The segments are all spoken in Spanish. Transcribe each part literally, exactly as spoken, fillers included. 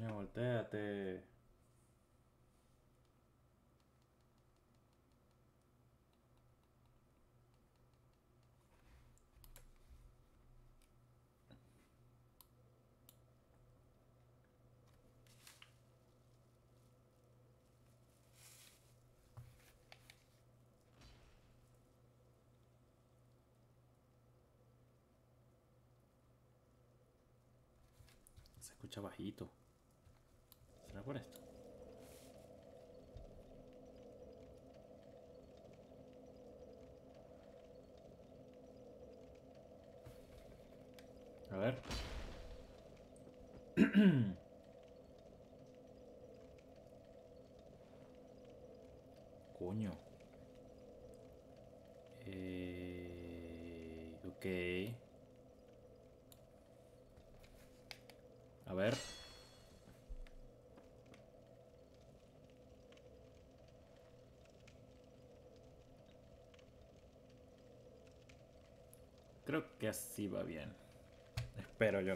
Coño, volteate. Se escucha bajito. ¿Será por esto? A ver. Coño. Eh, ok. A ver. Creo que así va bien. Espero yo.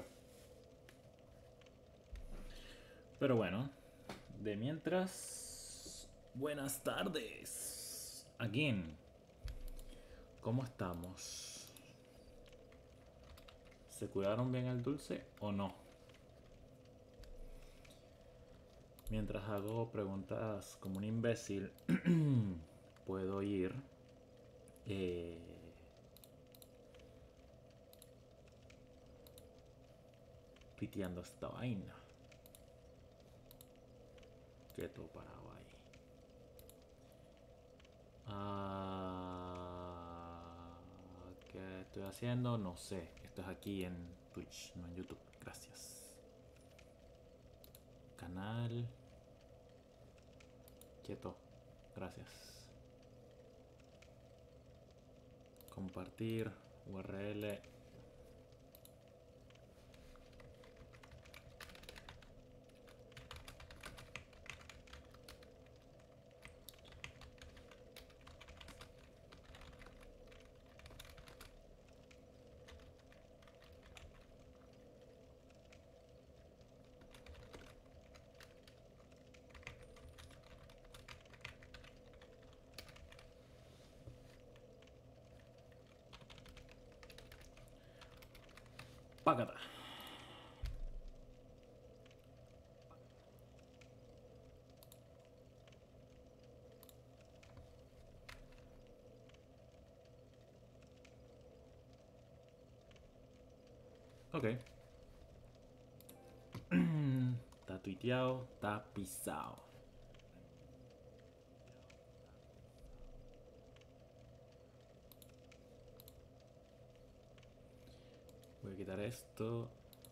Pero bueno. De mientras... Buenas tardes. Again. ¿Cómo estamos? ¿Se cuidaron bien el dulce o no? Mientras hago preguntas como un imbécil, puedo ir eh, tuiteando esta vaina. Quieto parado ahí. Ah, ¿qué estoy haciendo? No sé. Esto es aquí en Twitch, no en YouTube. Gracias. Canal. Quieto. Gracias. Compartir. U R L. Págata. Ok. Está tuiteado, está pisado. Voy a quitar esto.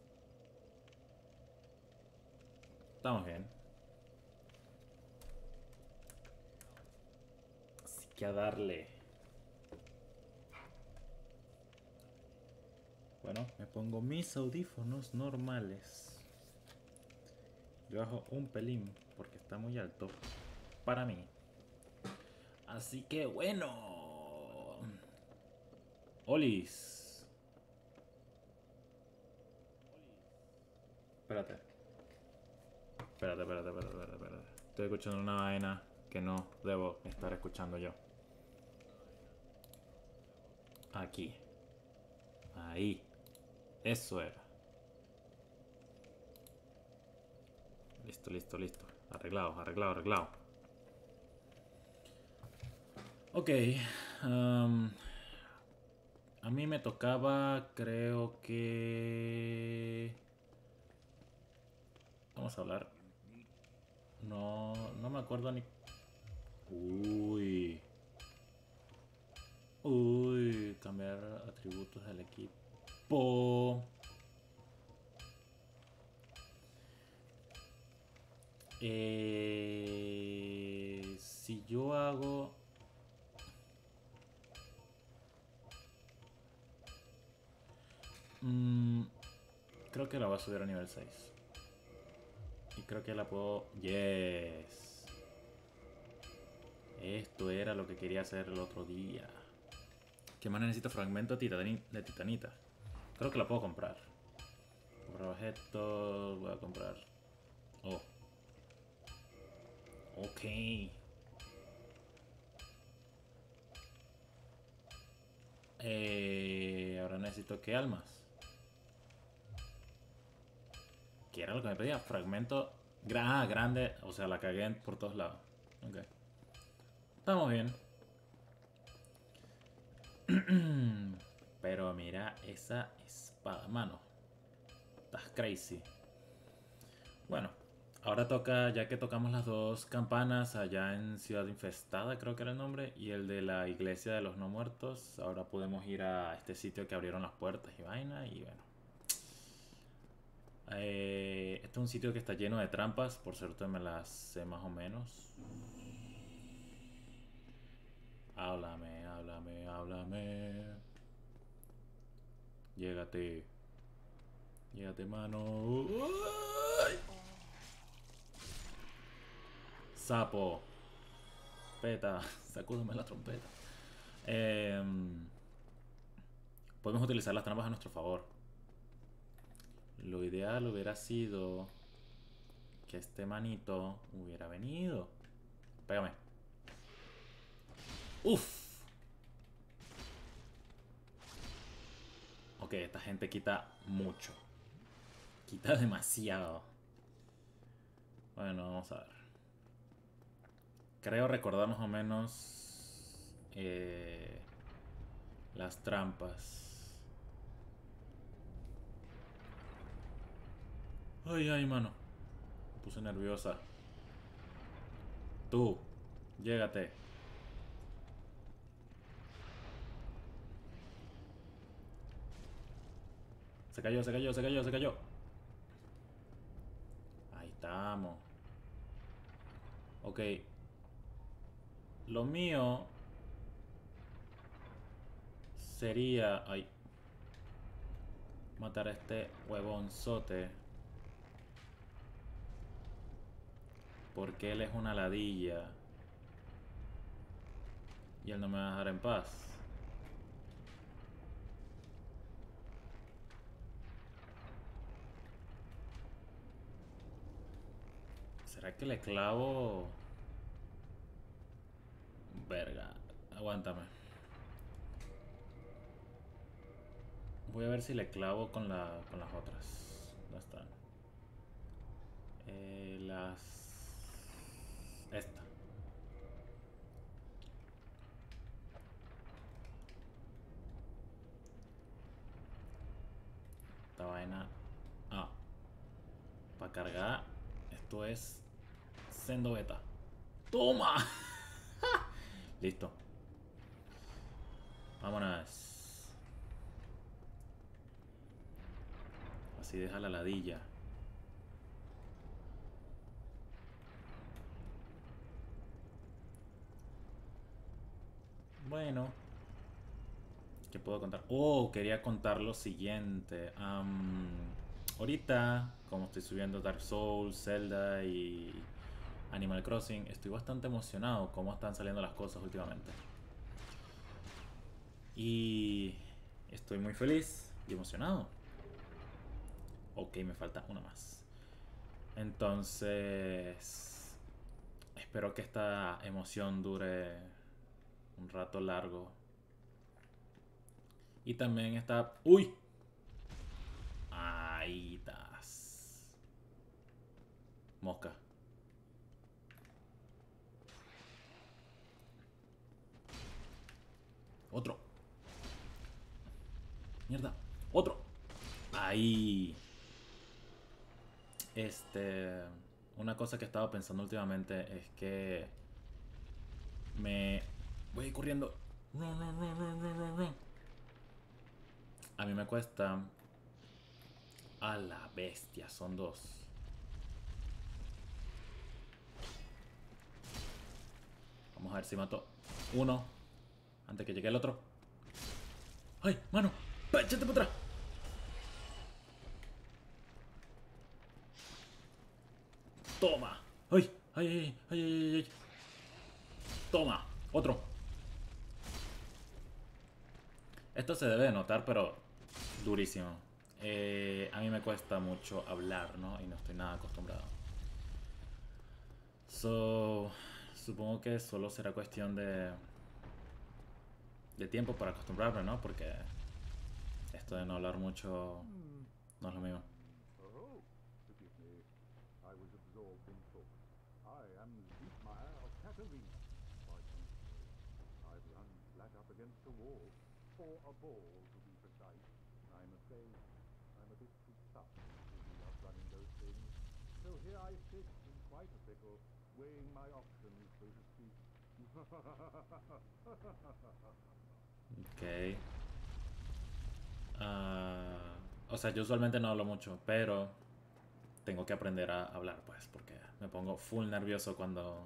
Estamos bien. Así que a darle. Bueno, me pongo mis audífonos normales. Yo bajo un pelín porque está muy alto para mí. Así que bueno. Olis. Espérate. Espérate, espérate, espérate, espérate, espérate. Estoy escuchando una vaina que no debo estar escuchando yo. Aquí. Ahí. Eso era. Listo, listo, listo. Arreglado, arreglado, arreglado. Ok. Um, a mí me tocaba, creo que... Vamos a hablar. No, no me acuerdo ni... Uy. Uy, cambiar atributos del equipo. Eh, si yo hago... Mmm, creo que la voy a subir a nivel seis. Y creo que la puedo... Yes. Esto era lo que quería hacer el otro día. ¿Qué más necesito? Fragmento de titanita. Creo que la puedo comprar. Comprar objetos. Voy a comprar Oh. Ok. Eh, ahora necesito que almas. ¿Qué era lo que me pedía? Fragmento gra ah, grande. O sea, la cagué por todos lados. Ok. Estamos bien. Pero mira esa espada, mano. Estás crazy. Bueno, ahora toca, ya que tocamos las dos campanas allá en Ciudad Infestada, creo que era el nombre, y el de la Iglesia de los No Muertos, ahora podemos ir a este sitio que abrieron las puertas y vaina, y bueno. Eh, este es un sitio que está lleno de trampas, por suerte me las sé más o menos. Háblame, háblame, háblame. Llégate. Llégate, mano. ¡Uy! Sapo. Peta. Sacúdeme la trompeta. Eh, podemos utilizar las trampas a nuestro favor. Lo ideal hubiera sido que este manito hubiera venido. Pégame. Uf. Ok, esta gente quita mucho. Quita demasiado. Bueno, vamos a ver. Creo recordar más o menos eh, las trampas. Ay, ay, mano. Me puse nerviosa. Tú, llégate. Se cayó, se cayó, se cayó, se cayó. Ahí estamos. Ok. Lo mío sería... Ay. Matar a este huevonzote. Porque él es una ladilla. Y él no me va a dejar en paz. ¿Será que le clavo? Verga. Aguántame. Voy a ver si le clavo con, la, con las otras. ¿Dónde están? Eh, las... Esta. Esta vaina. Ah. Para cargar. Esto es... Sendo beta. ¡Toma! Listo. Vámonos. Así deja la ladilla. Bueno. ¿Qué puedo contar? Oh, quería contar lo siguiente. Um, ahorita, como estoy subiendo Dark Souls, Zelda y Animal Crossing, estoy bastante emocionado cómo están saliendo las cosas últimamente. Y estoy muy feliz y emocionado. Ok, me falta una más. Entonces, espero que esta emoción dure un rato largo. Y también está... ¡Uy! Ahí estás. Mosca. Otro. Mierda. Otro. Ahí. Este... Una cosa que he estado pensando últimamente es que... Me... Voy corriendo. Run, run, run, run, run, run, run. A mí me cuesta... A la bestia, son dos. Vamos a ver si mato uno antes que llegue el otro. ¡Ay, mano! ¡Échate para atrás! ¡Toma! ¡Ay! ¡Ay, ay, ay, ay, ay! ¡Toma! ¡Otro! Esto se debe de notar, pero durísimo. Eh, a mí me cuesta mucho hablar, ¿no? Y no estoy nada acostumbrado. So, supongo que solo será cuestión de, de tiempo para acostumbrarme, ¿no? Porque esto de no hablar mucho no es lo mío. Oh, forgive me. I was absorbed in thought. I am Dietmar of Katarina. Quite honestly, I've run flat up against a wall, or a ball to be precise. I'm afraid I'm a bit too tough to be outrunning those things. So here I sit in quite a pickle, weighing my options, so to speak. Ok. Ah, o sea, yo usualmente no hablo mucho, pero tengo que aprender a hablar, pues, porque me pongo full nervioso cuando,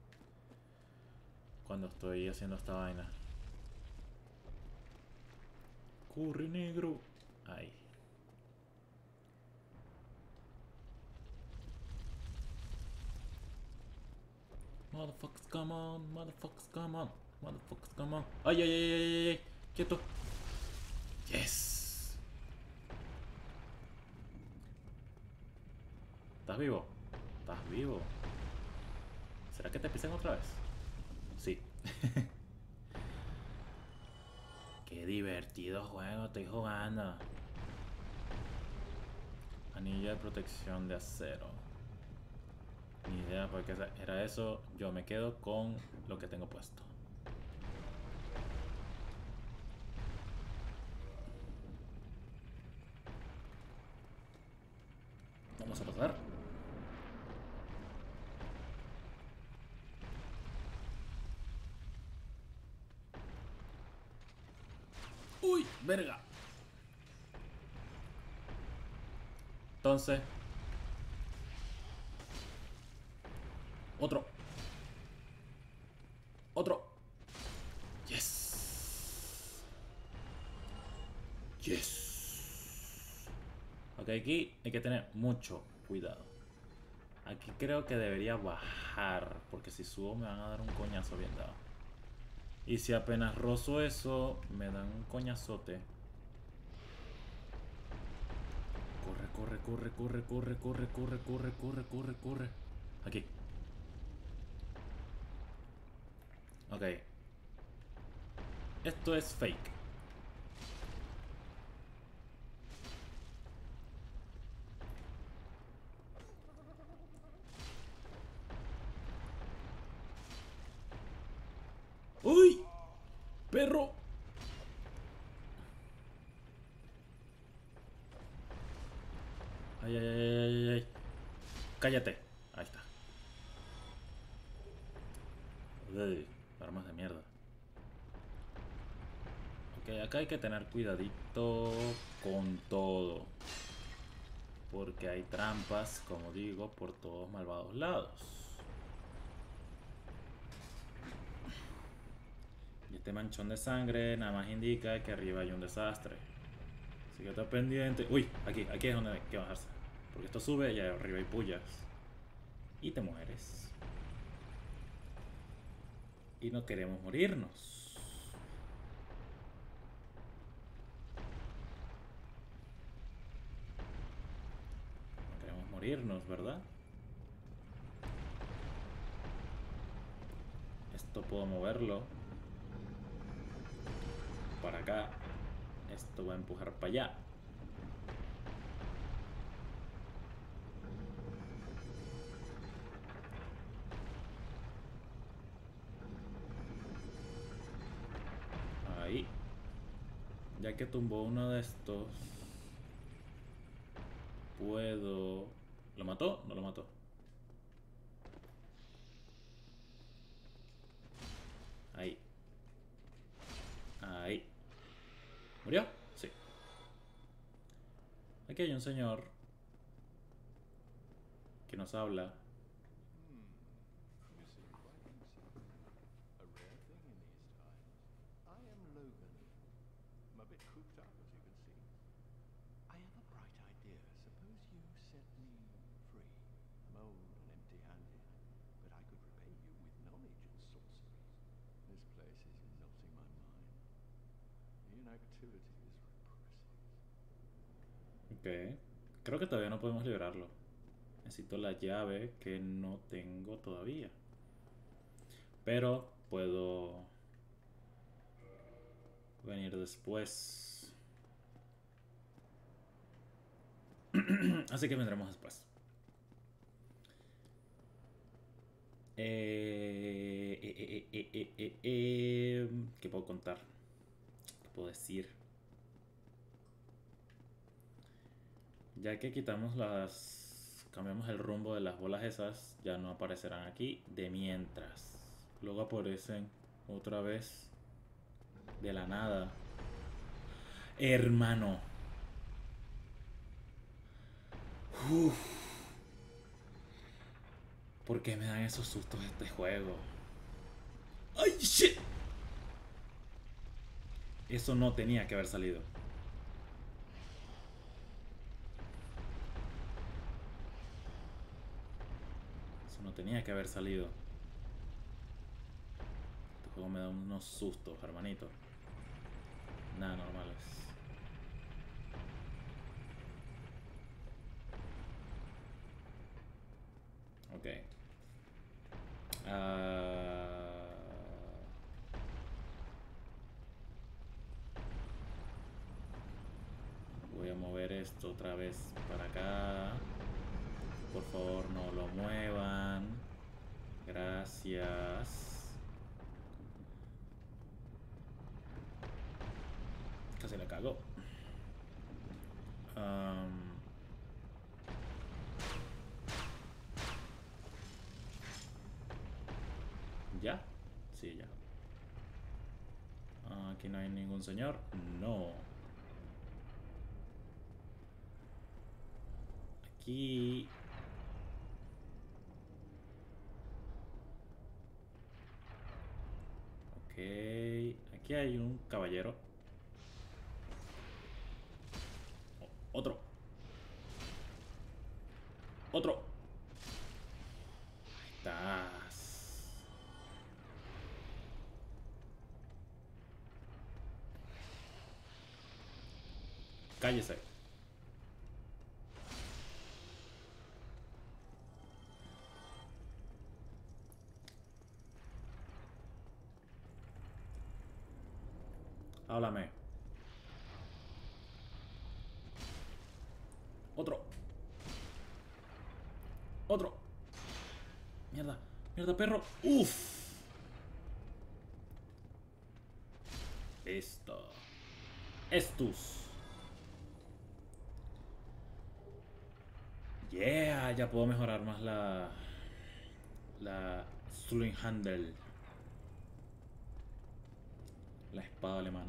cuando estoy haciendo esta vaina. Curry negro. Ahí. Motherfuckers, come on. Motherfuckers, come on. Motherfuckers, come on. Ay, ay, ay, ay, ay, ay. Quieto. Yes. ¿Estás vivo? ¿Estás vivo? ¿Será que te pisan otra vez? Sí. Qué divertido juego estoy jugando. Anillo de protección de acero. Ni idea por qué era eso. Yo me quedo con lo que tengo puesto. Vamos a pasar. ¡Uy! ¡Verga! Entonces... Otro. Otro. Yes. Yes. Ok, aquí hay que tener mucho cuidado. Aquí creo que debería bajar, porque si subo me van a dar un coñazo bien dado. Y si apenas rozo eso, me dan un coñazote. Corre, corre, corre, corre, corre, corre, corre, corre, corre, corre, corre. Aquí. Ok. Esto es fake. ¡Uy! ¡Perro! Ay, ay, ay, ay, ay. Cállate. Ahí está. Uy, armas de mierda. Ok, acá hay que tener cuidadito con todo. Porque hay trampas, como digo, por todos malvados lados. Y este manchón de sangre nada más indica que arriba hay un desastre. Así que está pendiente. Uy, aquí, aquí es donde hay que bajarse. Porque esto sube y arriba hay pullas. Y te mueres. Y no queremos morirnos. No queremos morirnos, ¿verdad? Esto puedo moverlo para acá. Esto va a empujar para allá. Ahí. Ya que tumbó uno de estos, puedo... ¿Lo mató? No lo mató. Ahí. Ahí. ¿Murió? Sí. Aquí hay un señor que nos habla. Hmm. You seem quite lucid. A rare thing in these times. I am Logan. I'm a bit cooped up, as you can see. I have a bright idea. Suppose you set me free. I'm old and empty-handed, but I could repay you with knowledge and sorcery. This place is not in my mind. The inactivity is repressive. Ok. Creo que todavía no podemos liberarlo. Necesito la llave que no tengo todavía. Pero puedo venir después. Así que vendremos después. Eh, eh, eh, eh, eh, eh, eh, ¿Qué puedo contar? ¿Qué puedo decir? Ya que quitamos las... cambiamos el rumbo de las bolas esas, ya no aparecerán aquí de mientras. Luego aparecen otra vez de la nada. Hermano. Uf. ¿Por qué me dan esos sustos este juego? ¡Ay, shit! Eso no tenía que haber salido. Eso no tenía que haber salido. Este juego me da unos sustos, hermanito. Nada normales. Ok. Uh... Voy a mover esto otra vez para acá. Por favor, no lo muevan. Gracias. Casi la cago. Um... ¿Ya? Sí, ya. Uh, aquí no hay ningún señor. No. Aquí... Ok. Aquí hay un caballero. Oh, otro. Otro. Ahí estás. Cállese. Háblame. Otro. Otro. Mierda. Mierda, perro. Uf. Listo. Estus. Yeah, ya puedo mejorar más la... La... Sling Handle. La espada alemana.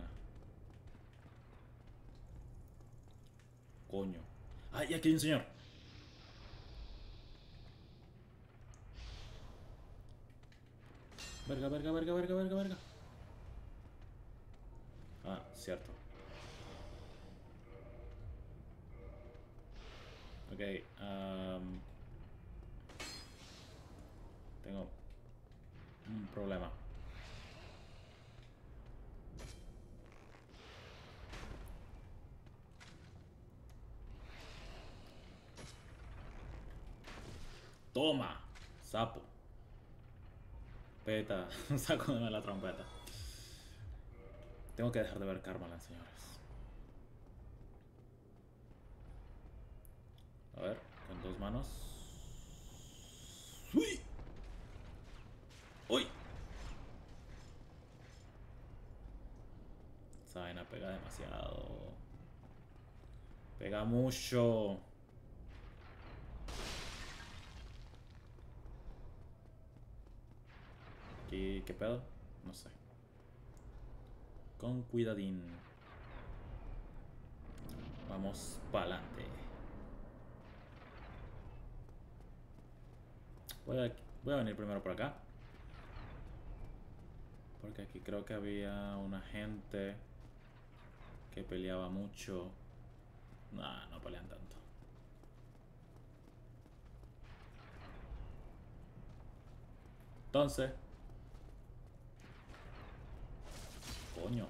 Coño. ¡Ay, aquí hay un señor! Verga, verga, verga, verga, verga, verga. Ah, cierto. Ok, um, tengo un problema. Toma, sapo. Peta, sácame la trompeta. Tengo que dejar de ver Karmaland, señores. A ver, con dos manos. ¡Uy! ¡Uy! Esa vaina pega demasiado. Pega mucho. ¿Qué, qué pedo? No sé. Con cuidadín. Vamos para adelante. Voy a, voy a venir primero por acá. Porque aquí creo que había una gente que peleaba mucho. Nah, no pelean tanto. Entonces... Coño.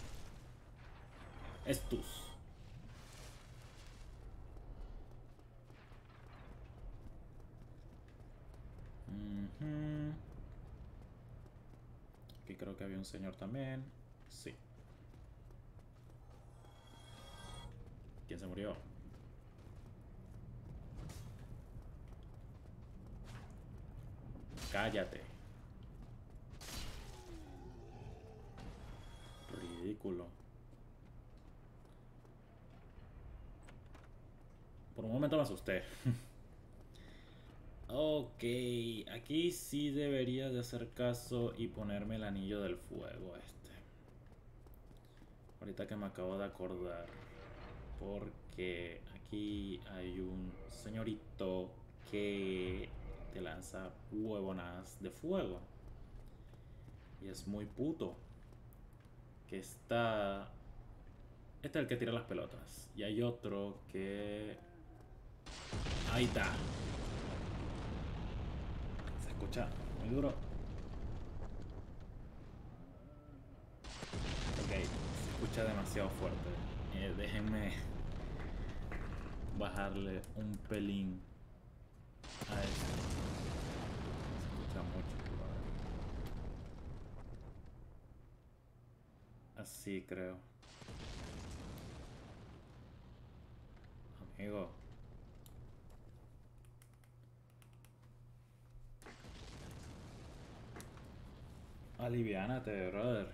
Estus. creo que había un señor también. Sí. ¿Quién se murió? Cállate. Ridículo. Por un momento me asusté. Ok, aquí sí debería de hacer caso y ponerme el anillo del fuego este. Ahorita que me acabo de acordar. Porque aquí hay un señorito que te lanza huevonas de fuego. Y es muy puto. Que está... Este es el que tira las pelotas. Y hay otro que... Ahí está. Se escucha muy duro. Ok, se escucha demasiado fuerte. Eh, déjenme bajarle un pelín a esto. Se escucha mucho. Así creo. Amigo. Aliviánate, brother.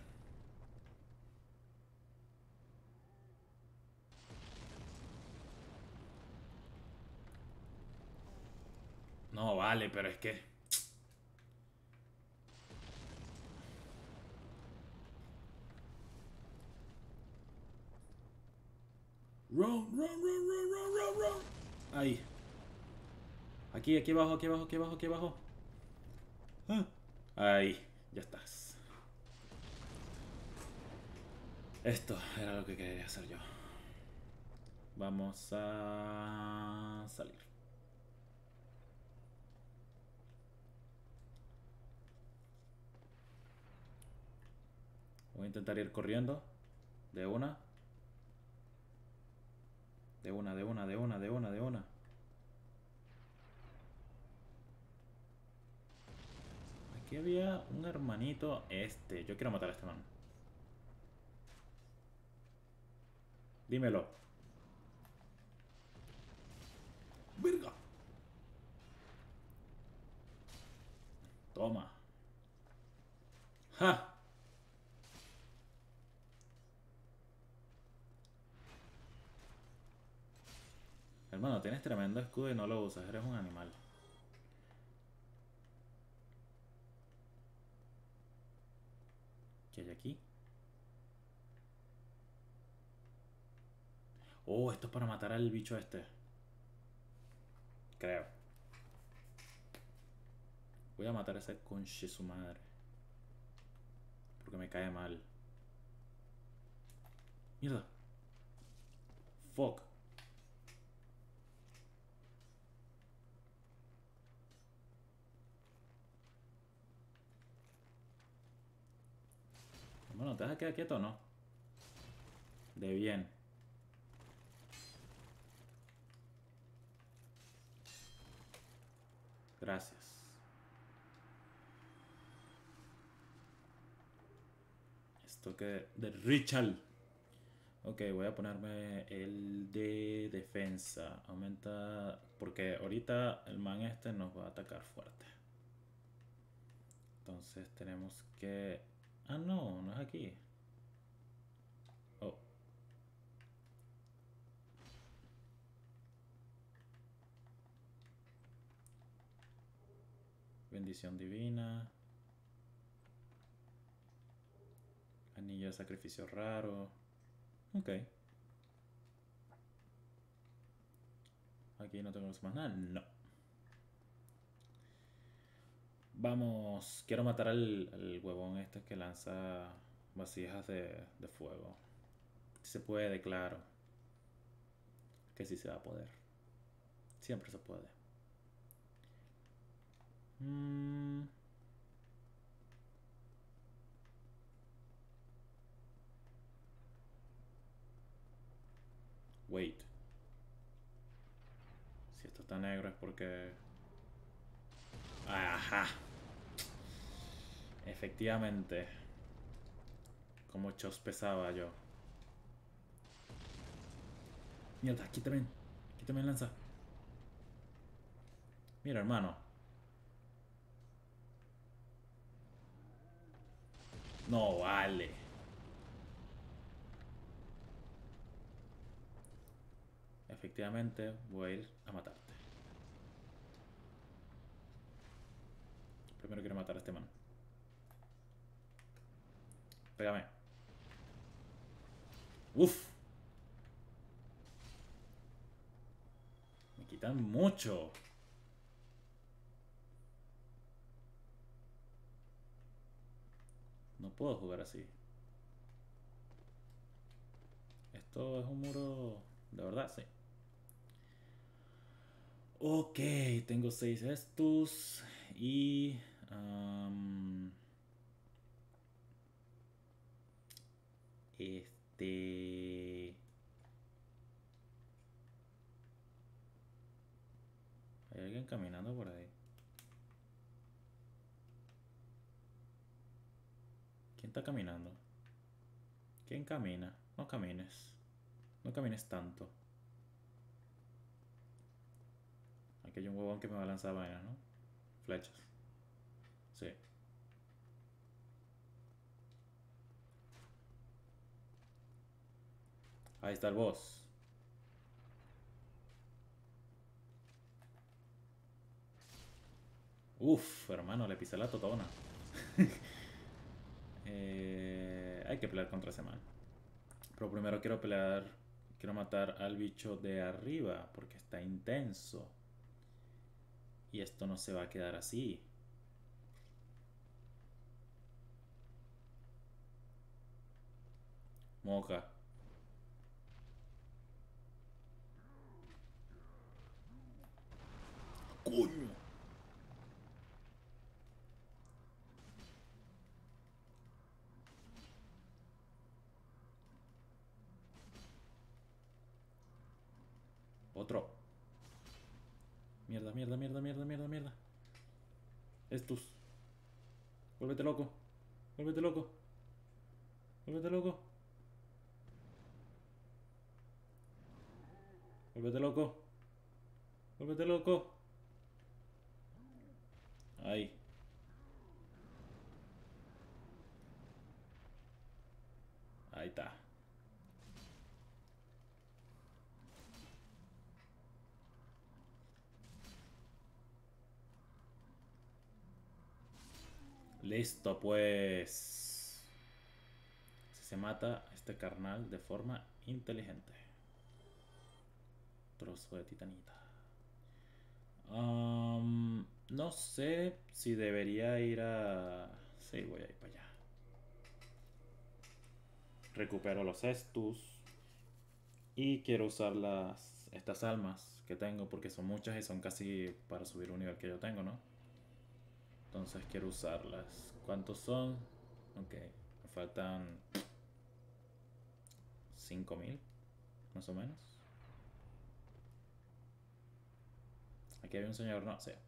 No, vale, pero es que... Run, run, run, run, run, run, run. Ahí. Aquí, aquí abajo, aquí abajo, aquí abajo, aquí abajo. Ah. Ahí, ya estás. Esto era lo que quería hacer yo. Vamos a salir. Voy a intentar ir corriendo. De una. De una, de una, de una, de una, de una. Aquí había un hermanito este. Yo quiero matar a este man. Dímelo. ¡Verga! Toma. ¡Ja! Hermano, tienes tremendo escudo y no lo usas. Eres un animal. ¿Qué hay aquí? Oh, esto es para matar al bicho este. Creo. Voy a matar a ese conche su madre. Porque me cae mal. Mierda. Fuck. Bueno, ¿te vas a quedar quieto o no? De bien. Gracias. Esto que... De Richard. Ok, voy a ponerme el de defensa. Aumenta... Porque ahorita el man este nos va a atacar fuerte. Entonces tenemos que... Ah, no, no es aquí. Oh. Bendición divina. Anillo de sacrificio raro. Ok. Aquí no tenemos más nada. No. Vamos. Quiero matar al, al huevón este que lanza vasijas de, de fuego. Si se puede, claro. Que sí se va a poder. Siempre se puede. Mm. Wait. Si esto está negro es porque... Ajá. Efectivamente. Como chos pesaba yo. Mierda, quítame. Quítame el lanza. Mira, hermano. No vale. Efectivamente, voy a ir a matarte. Primero quiero matar a este man. Pégame. Uf. Me quitan mucho. No puedo jugar así. Esto es un muro de verdad, sí. Ok, tengo seis estos y... Um, este... Hay alguien caminando por ahí. ¿Quién está caminando? ¿Quién camina? No camines. No camines tanto. Aquí hay un huevón que me va a lanzar vainas, ¿no? Flechas. Sí. Ahí está el boss. Uf, hermano, le pisé la totona. eh, hay que pelear contra ese man. Pero primero quiero pelear. Quiero matar al bicho de arriba porque está intenso. Y esto no se va a quedar así. Moja. ¡Coño! Otro. Mierda, mierda, mierda, mierda, mierda, mierda. Estos. Vuélvete loco. Vuélvete loco. Vuélvete loco. Vuélvete loco. Vuélvete loco. Ahí. Ahí está. Listo, pues. Si se mata a este carnal de forma inteligente. Trozo de titanita. Um, no sé si debería ir a... Sí, voy a ir para allá. Recupero los estus. Y quiero usar las, estas almas que tengo porque son muchas y son casi para subir un nivel que yo tengo, ¿no? Entonces quiero usarlas. ¿Cuántos son? Ok, me faltan cinco mil, más o menos. Aquí hay un señor, no, sí.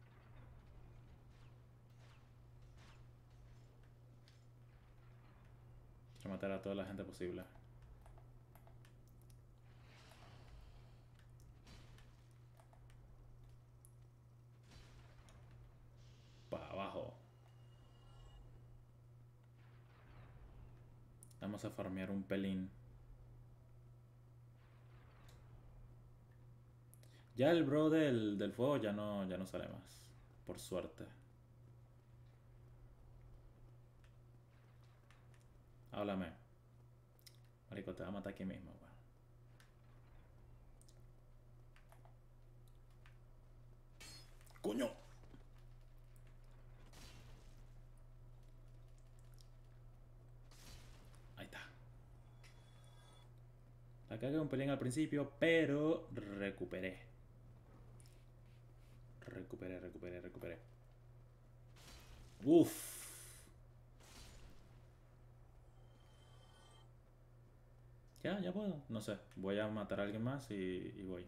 Quiero matar a toda la gente posible. Para abajo. Vamos a farmear un pelín. Ya el bro del, del fuego ya no, ya no sale más. Por suerte. Háblame. Marico, te va a matar aquí mismo, weón. ¡Coño! Ahí está. La cagué un pelín al principio, pero recuperé. Recuperé, recuperé, recuperé. Uff. Ya, ya puedo. No sé. Voy a matar a alguien más y, y voy.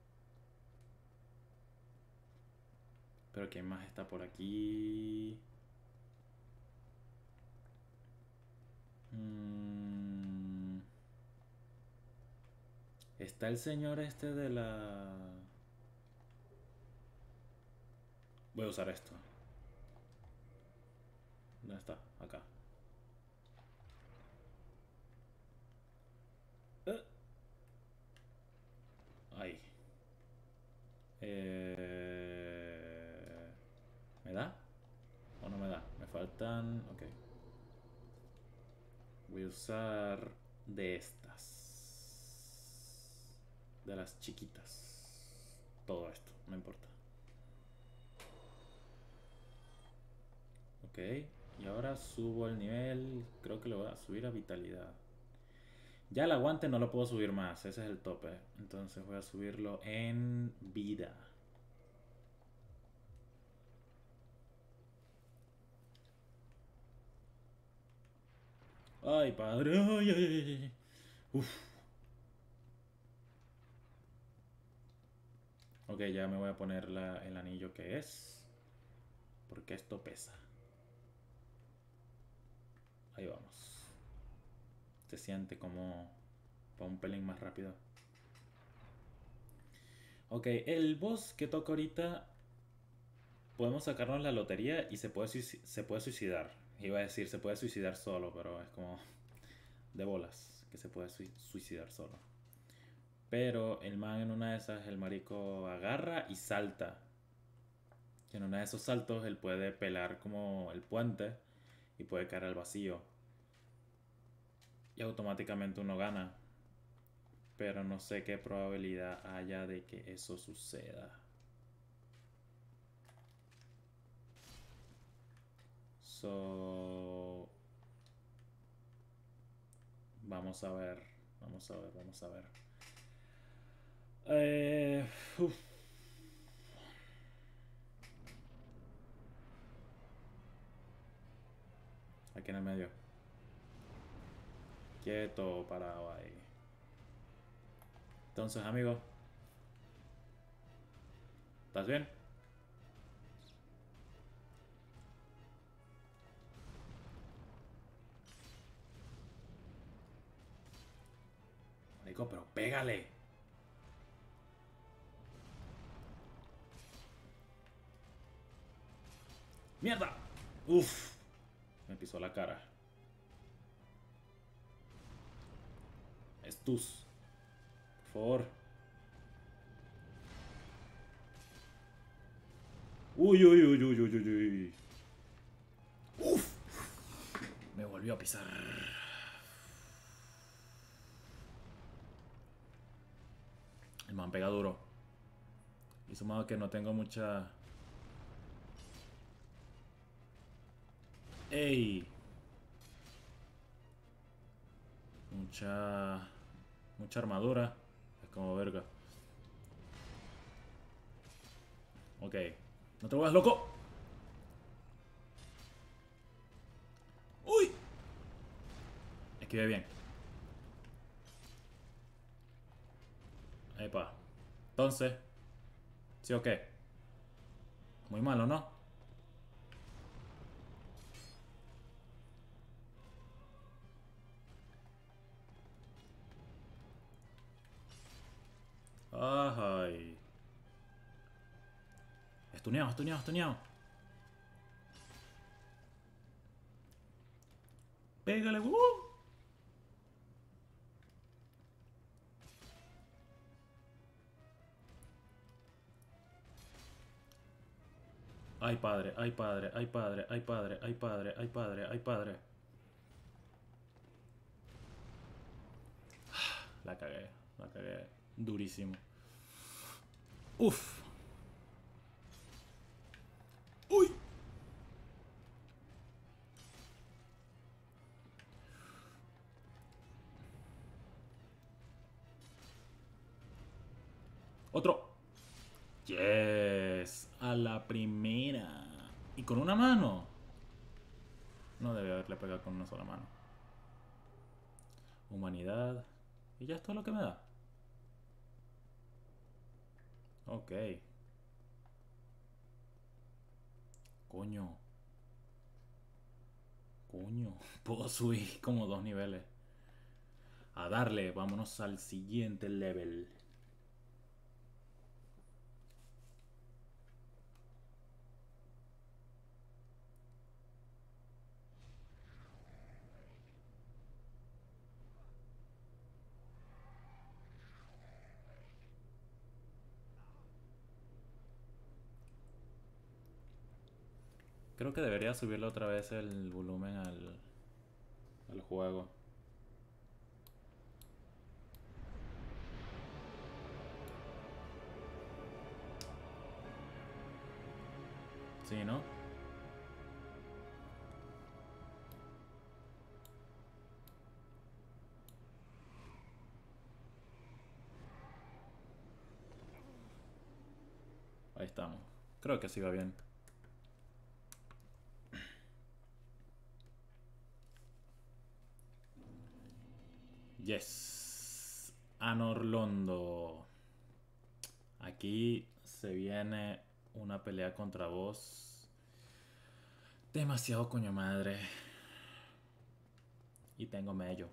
Pero ¿quién más está por aquí? Mm, está el señor este de la... Voy a usar esto. ¿Dónde está? Acá. Eh. Ahí. Eh... ¿Me da? ¿O no me da? Me faltan... Ok. Voy a usar de estas. De las chiquitas. Todo esto, no importa. Ok. Y ahora subo el nivel. Creo que lo voy a subir a vitalidad. Ya el aguante no lo puedo subir más. Ese es el tope. Entonces voy a subirlo en vida. Ay, padre. Ay, ay, ay. Uf. Ok, ya me voy a poner la, el anillo que es. Porque esto pesa. Ahí vamos. Se siente como para un pelín más rápido. Ok, el boss que toca ahorita. Podemos sacarnos la lotería y se puede, se puede suicidar. Iba a decir, se puede suicidar solo, pero es como de bolas que se puede suicidar solo. Pero el man en una de esas, el marico agarra y salta. Y en uno de esos saltos él puede pelar como el puente y puede caer al vacío. Y automáticamente uno gana. Pero no sé qué probabilidad haya de que eso suceda. So... Vamos a ver. Vamos a ver, vamos a ver. Eh, uf. Aquí en el medio. Quieto, parado ahí. Entonces, amigo. ¿Estás bien? Marico, pero pégale. ¡Mierda! Uf. Me pisó la cara. Estus. Por favor. Uy, uy, uy, uy, uy, uy, uy. Uf. Me volvió a pisar. El man pega duro. Y sumado que no tengo mucha... ¡Ey! Mucha... Mucha armadura. Es como verga. Ok. No te vuelvas loco. ¡Uy! Esquive bien. Epa. Entonces. ¿Sí o qué? Muy malo, ¿no? Ay. Estuneado, estuneado, estuneado. Pégale, uh. Ay, padre, ay, padre, ay, padre, ay, padre, ay, padre, ay, padre, ay, padre. La cagué, la cagué. Durísimo. Uf. Uy. Otro. Yes. A la primera. ¿Y con una mano? No debe haberle pegado con una sola mano. Humanidad. Y ya es todo lo que me da. Ok. Coño. Coño, puedo subir como dos niveles. A darle, vámonos al siguiente level. Creo que debería subirle otra vez el volumen al, al juego. Sí, ¿no? Ahí estamos. Creo que sí va bien. Yes. Anor Londo. Aquí se viene una pelea contra vos. Demasiado coño madre. Y tengo mello.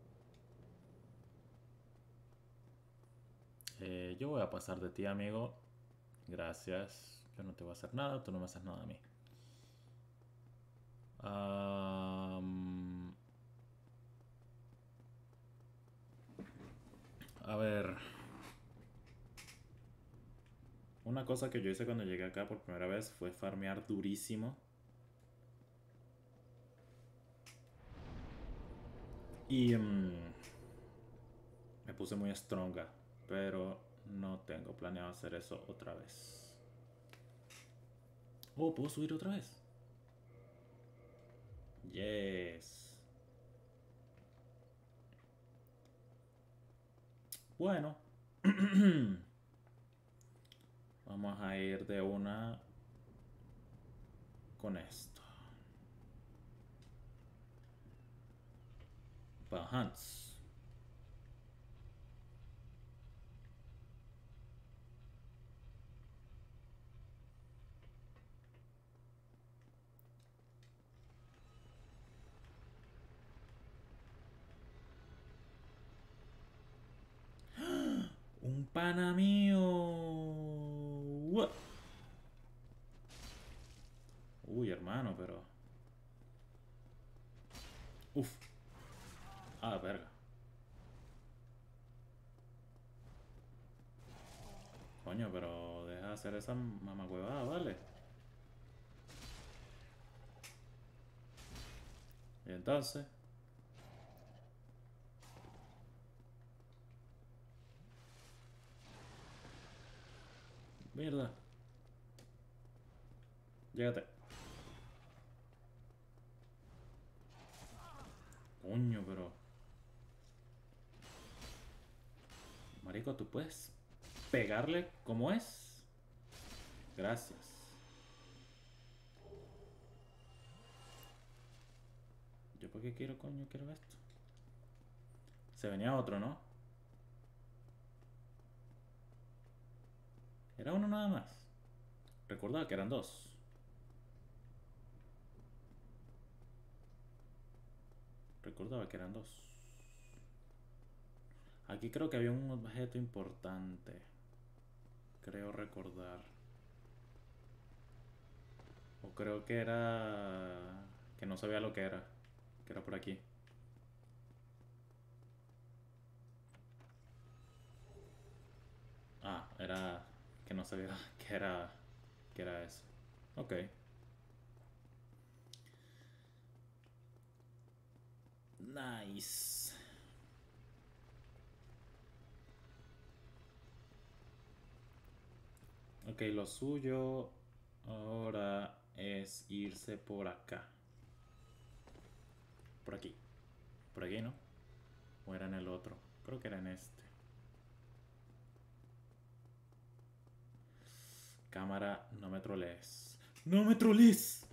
Eh, yo voy a pasar de ti, amigo. Gracias. Yo no te voy a hacer nada, tú no me haces nada a mí. Um, a ver. Una cosa que yo hice cuando llegué acá por primera vez fue farmear durísimo. Y um, me puse muy stronga, pero no tengo planeado hacer eso otra vez. Oh, ¿puedo subir otra vez? Yes. Bueno. Vamos a ir de una con esto. Bahans. Un pana mío. Uy, hermano, pero... Uf. Ah, verga. Coño, pero deja de hacer esa mamagüevada, ¿vale? Y entonces... Mierda. Llégate. Coño, pero... Marico, ¿tú puedes pegarle como es? Gracias. ¿Yo por qué quiero, coño, quiero esto? Se venía otro, ¿no? Era uno nada más. Recordaba que eran dos. Recordaba que eran dos. Aquí creo que había un objeto importante. Creo recordar. O creo que era... Que no sabía lo que era. Que era por aquí. Ah, era... Que no sabía que era... Que era eso. Ok. Nice. Ok, lo suyo ahora es irse por acá. Por aquí. Por aquí, ¿no? ¿O era en el otro? Creo que era en este. Cámara, no me trolees. ¡No me trolees!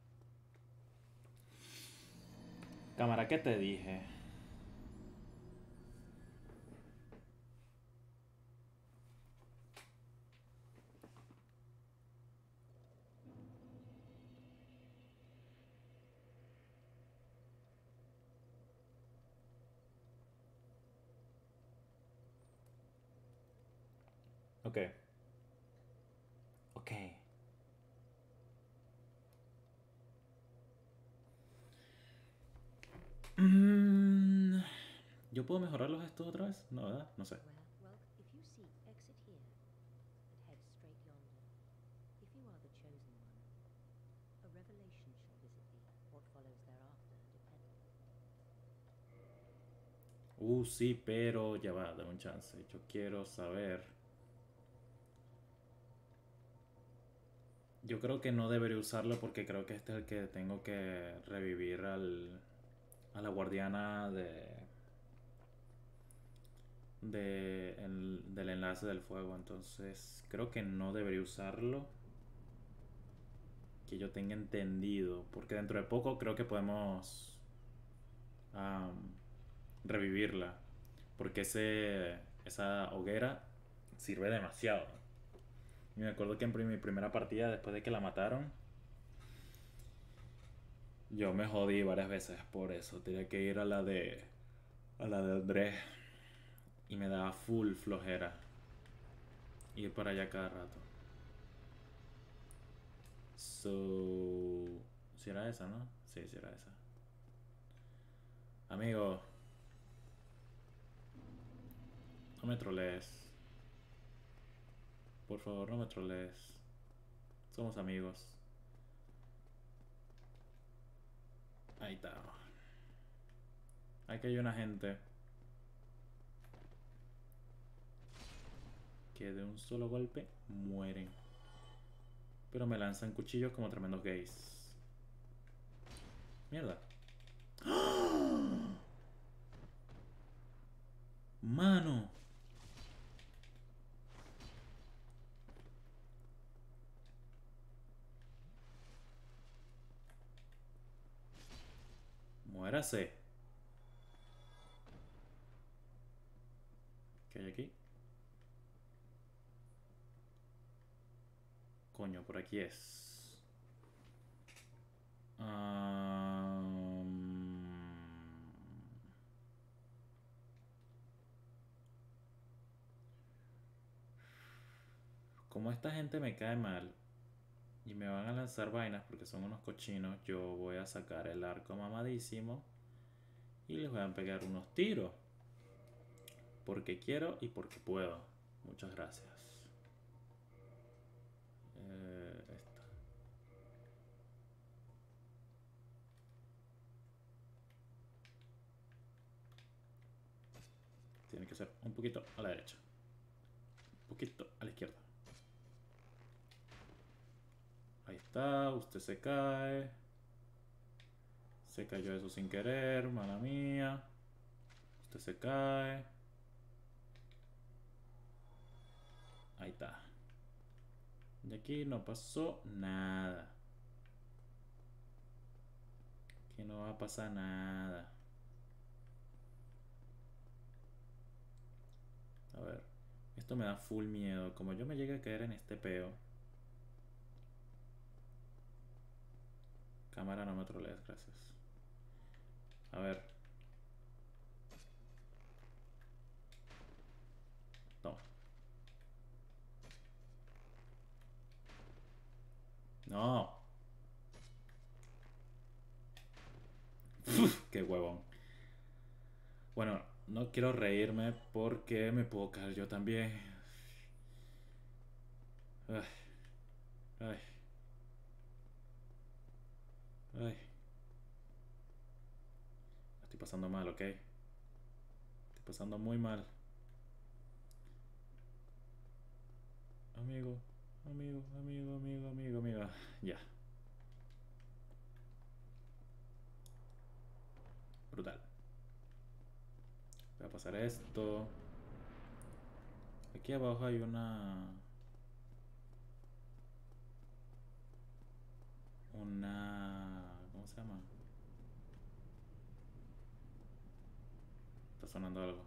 Cámara, ¿qué te dije? Ok. Ok. Mm, ¿Yo puedo mejorarlos estos otra vez? No, ¿verdad? No sé. Where? Well, if you seek, exit here and head straight yonder. If you are the chosen one, a revelation shall visit thee. What follows thereafter depends. Uh, sí, pero ya va, dame un chance. Yo quiero saber. Yo creo que no debería usarlo porque creo que este es el que tengo que revivir al, a la guardiana de, de el- del enlace del fuego. Entonces creo que no debería usarlo. Que yo tenga entendido. Porque dentro de poco creo que podemos am, revivirla. Porque ese, esa hoguera sirve demasiado. Y me acuerdo que en mi primera partida, después de que la mataron, yo me jodí varias veces por eso. Tenía que ir a la de. A la de Andrés. Y me daba full flojera ir para allá cada rato. So. Si era esa, ¿no? Sí, si era esa. Amigo. No me trolees. Por favor, no me trolees. Somos amigos. Ahí está. Aquí hay una gente que de un solo golpe mueren. Pero me lanzan cuchillos como tremendos gays. Mierda. Mano. Muérase. ¿Qué hay aquí? Coño, por aquí es. Um... Como esta gente me cae mal y me van a lanzar vainas porque son unos cochinos, yo voy a sacar el arco mamadísimo y les voy a pegar unos tiros. Porque quiero y porque puedo. Muchas gracias. Eh, esta. Tiene que ser un poquito a la derecha. Un poquito a la izquierda. Ahí está, usted se cae. Se cayó eso sin querer, mala mía. Usted se cae. Ahí está. Y aquí no pasó nada. Aquí no va a pasar nada. A ver. Esto me da full miedo. Como yo me llegue a caer en este peo. Cámara, no me trolees, gracias. A ver. Toma. No. Uf, qué huevón. Bueno, no quiero reírme porque me puedo caer yo también. Ay. Ay. Ay. Estoy pasando mal, ¿ok? Estoy pasando muy mal. Amigo, amigo, amigo, amigo, amigo, amigo. Ya. Brutal. Voy a pasar esto. Aquí abajo hay una... Una... ¿Cómo se llama? Está sonando algo.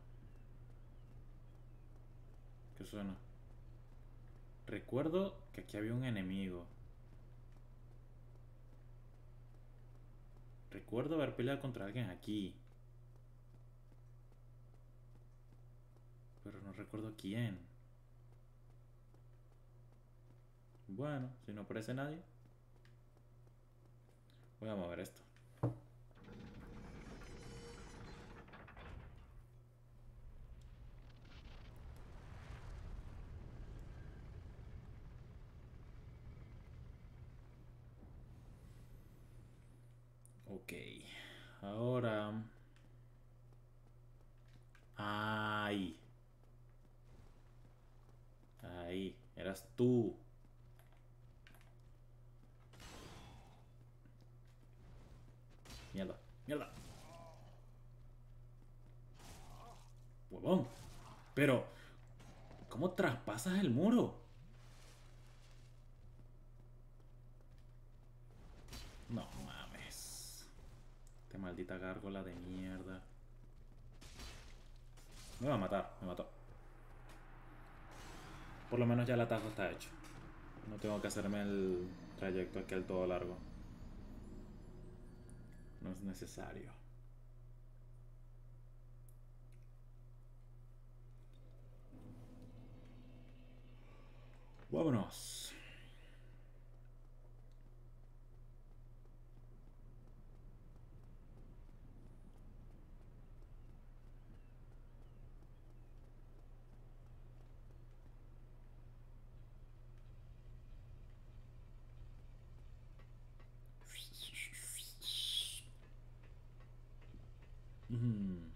¿Qué suena? Recuerdo que aquí había un enemigo. Recuerdo haber peleado contra alguien aquí. Pero no recuerdo quién. Bueno, si no aparece nadie, voy a mover esto. Ok, ahora... Ahí. Ahí, eras tú. Mierda, mierda. Huevón. Pero, ¿cómo traspasas el muro? No mames. Esta maldita gárgola de mierda. Me va a matar, me mató. Por lo menos ya el atajo está hecho. No tengo que hacerme el trayecto aquel todo largo. No es necesario. Vámonos. Mm.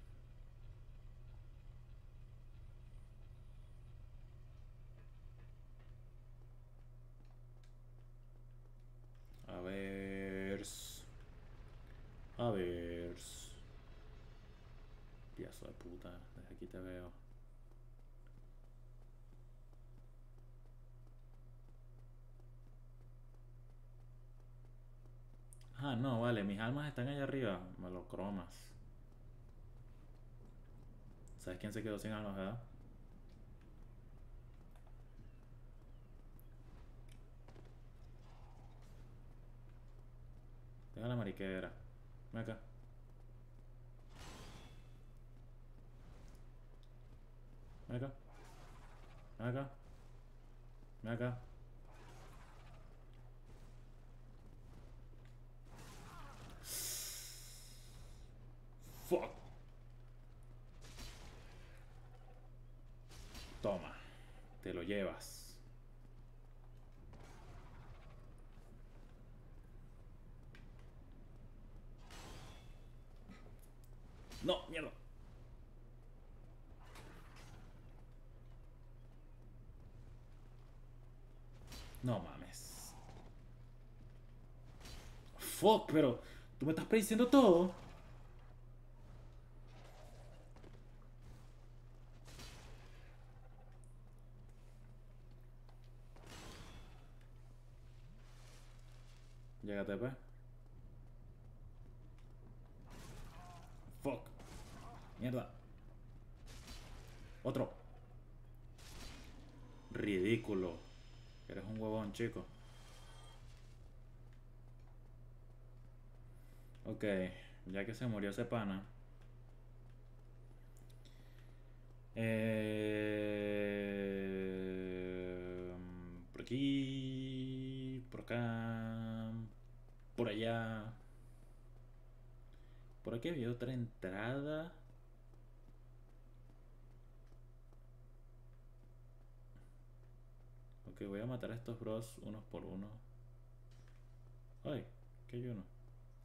A ver. A ver. Piazo de puta. Desde aquí te veo. Ah, no, vale. Mis almas están allá arriba. Me lo cromas. ¿Sabes quién se quedó sin almas, verdad? Deja la mariquera. Ven acá. Ven acá. Ven acá. Ven acá. Fuck. Toma. Te lo llevas. No, mierda. No mames. Fuck, pero tú me estás prediciendo todo. Llégate, pues. Fuck. Mierda. Otro. Ridículo. Eres un huevón, chico. Ok, ya que se murió ese pana. Eh, por aquí. Por acá. Por allá. Por aquí había otra entrada. Ok, voy a matar a estos bros unos por uno. Ay, que hay uno.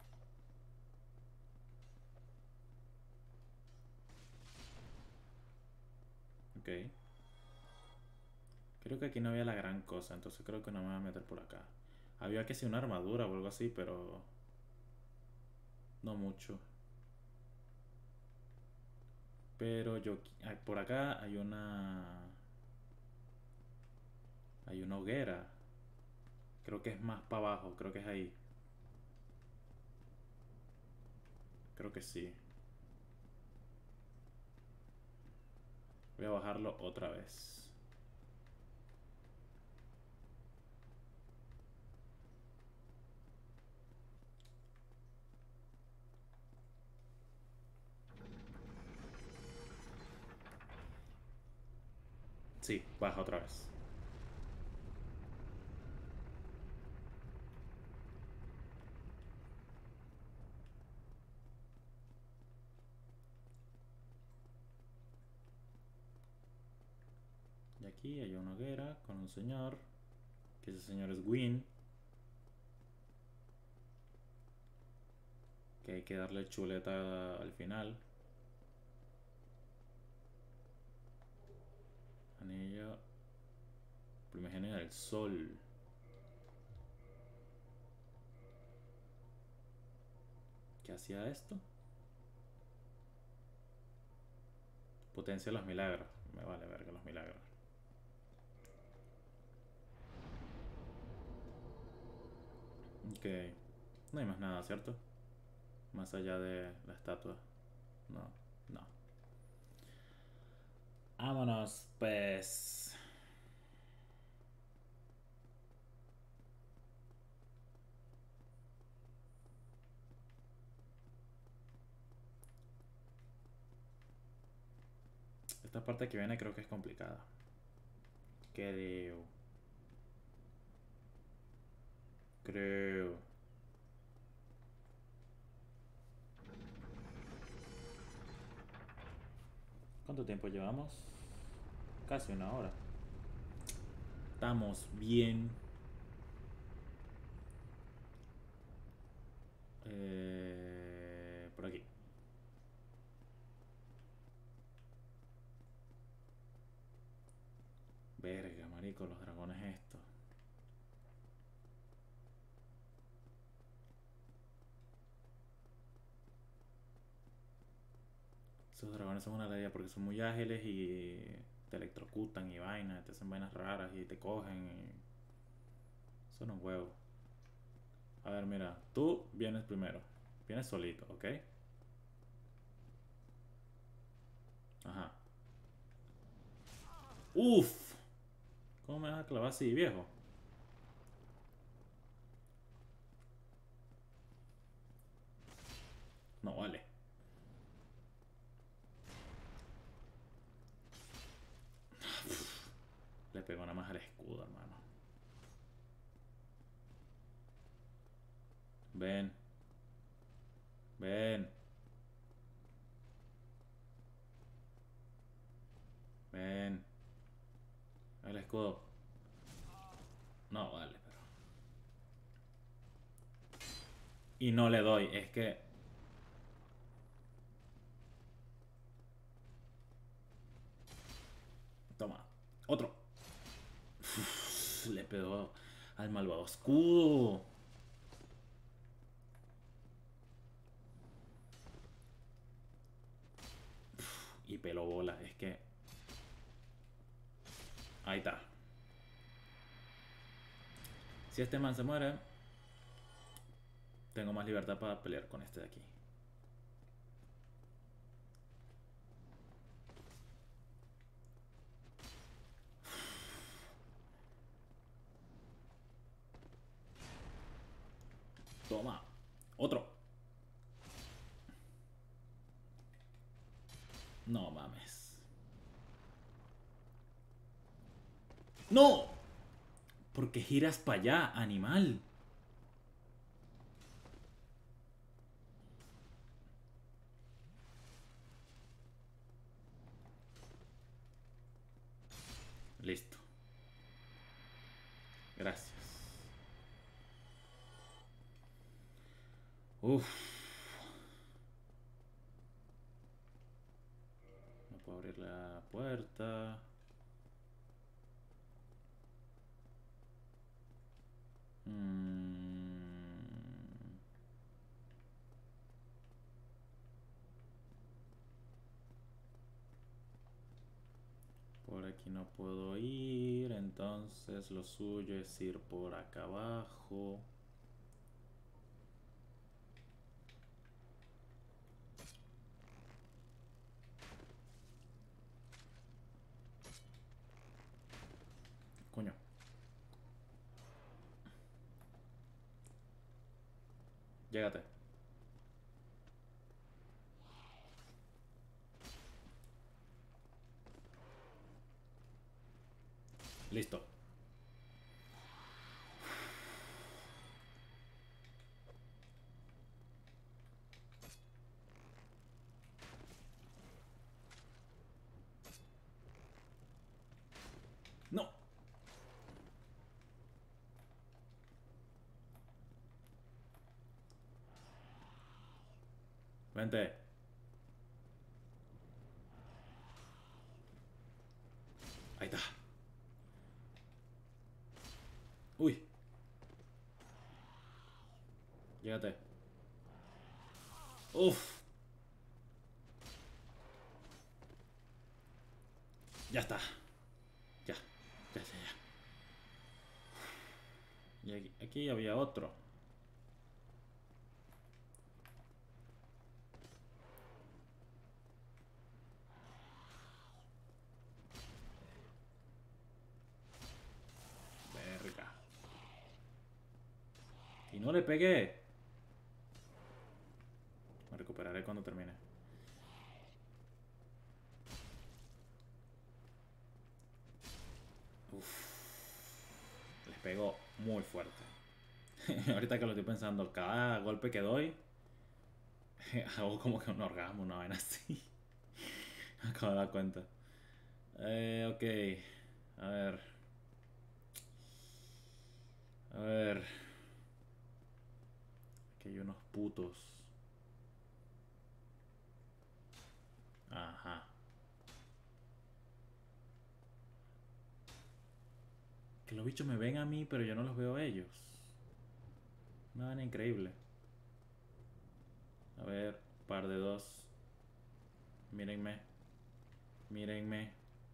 Ok. Creo que aquí no había la gran cosa, entonces creo que no me voy a meter por acá. Había que ser una armadura o algo así, pero no mucho. Pero yo, por acá hay una... Hay una hoguera. Creo que es más para abajo, creo que es ahí. Creo que sí. Voy a bajarlo otra vez. Sí, baja otra vez. aquí hay una hoguera con un señor. Que ese señor es Gwyn. Que hay que darle chuleta al final. Anillo. Primigenia del sol. ¿Qué hacía esto? Potencia los milagros. Me vale verga los milagros. Ok. No hay más nada, ¿cierto? Más allá de la estatua. No, no. Vámonos, pues. Esta parte que viene creo que es complicada. Creo. Creo. ¿Cuánto tiempo llevamos? Casi una hora. Estamos bien. Eh, por aquí. Verga, marico, los dragones estos. Esos dragones son una alegría porque son muy ágiles y te electrocutan y vainas, te hacen vainas raras y te cogen y... son un huevo. A ver, mira, tú vienes primero. Vienes solito, ¿ok? Ajá. Uf. ¿Cómo me vas a clavar así, viejo? No vale. Le pego nada más al escudo, hermano. Ven. Ven. Ven. El escudo. No vale, pero... y no le doy, es que... toma. Otro. Uf, le pegó al malvado escudo. Uf, y pelo bola, es que... ahí está. Si este man se muere, tengo más libertad para pelear con este de aquí. Toma. Otro. No mames. ¡No! Porque giras para allá, animal. Listo. Gracias. Uf. No puedo abrir la puerta. Mm. Por aquí no puedo ir, entonces lo suyo es ir por acá abajo. Coño. Llégate. Listo. Vente. Ahí está. Uy. Llégate. Uf. Ya está. Ya. Ya, ya, ya. Y aquí, aquí había otro. Verga. Y no le pegué. Me recuperaré cuando termine. Uf. Les pegó muy fuerte. Ahorita que lo estoy pensando, cada golpe que doy hago como que un orgasmo, una vaina así. Me acabo de dar cuenta. Eh, ok. A ver. A ver. Aquí hay unos putos. Ajá. Que los bichos me ven a mí, pero yo no los veo a ellos. Una vaina increíble. A ver, par de dos. Mírenme. Mírenme.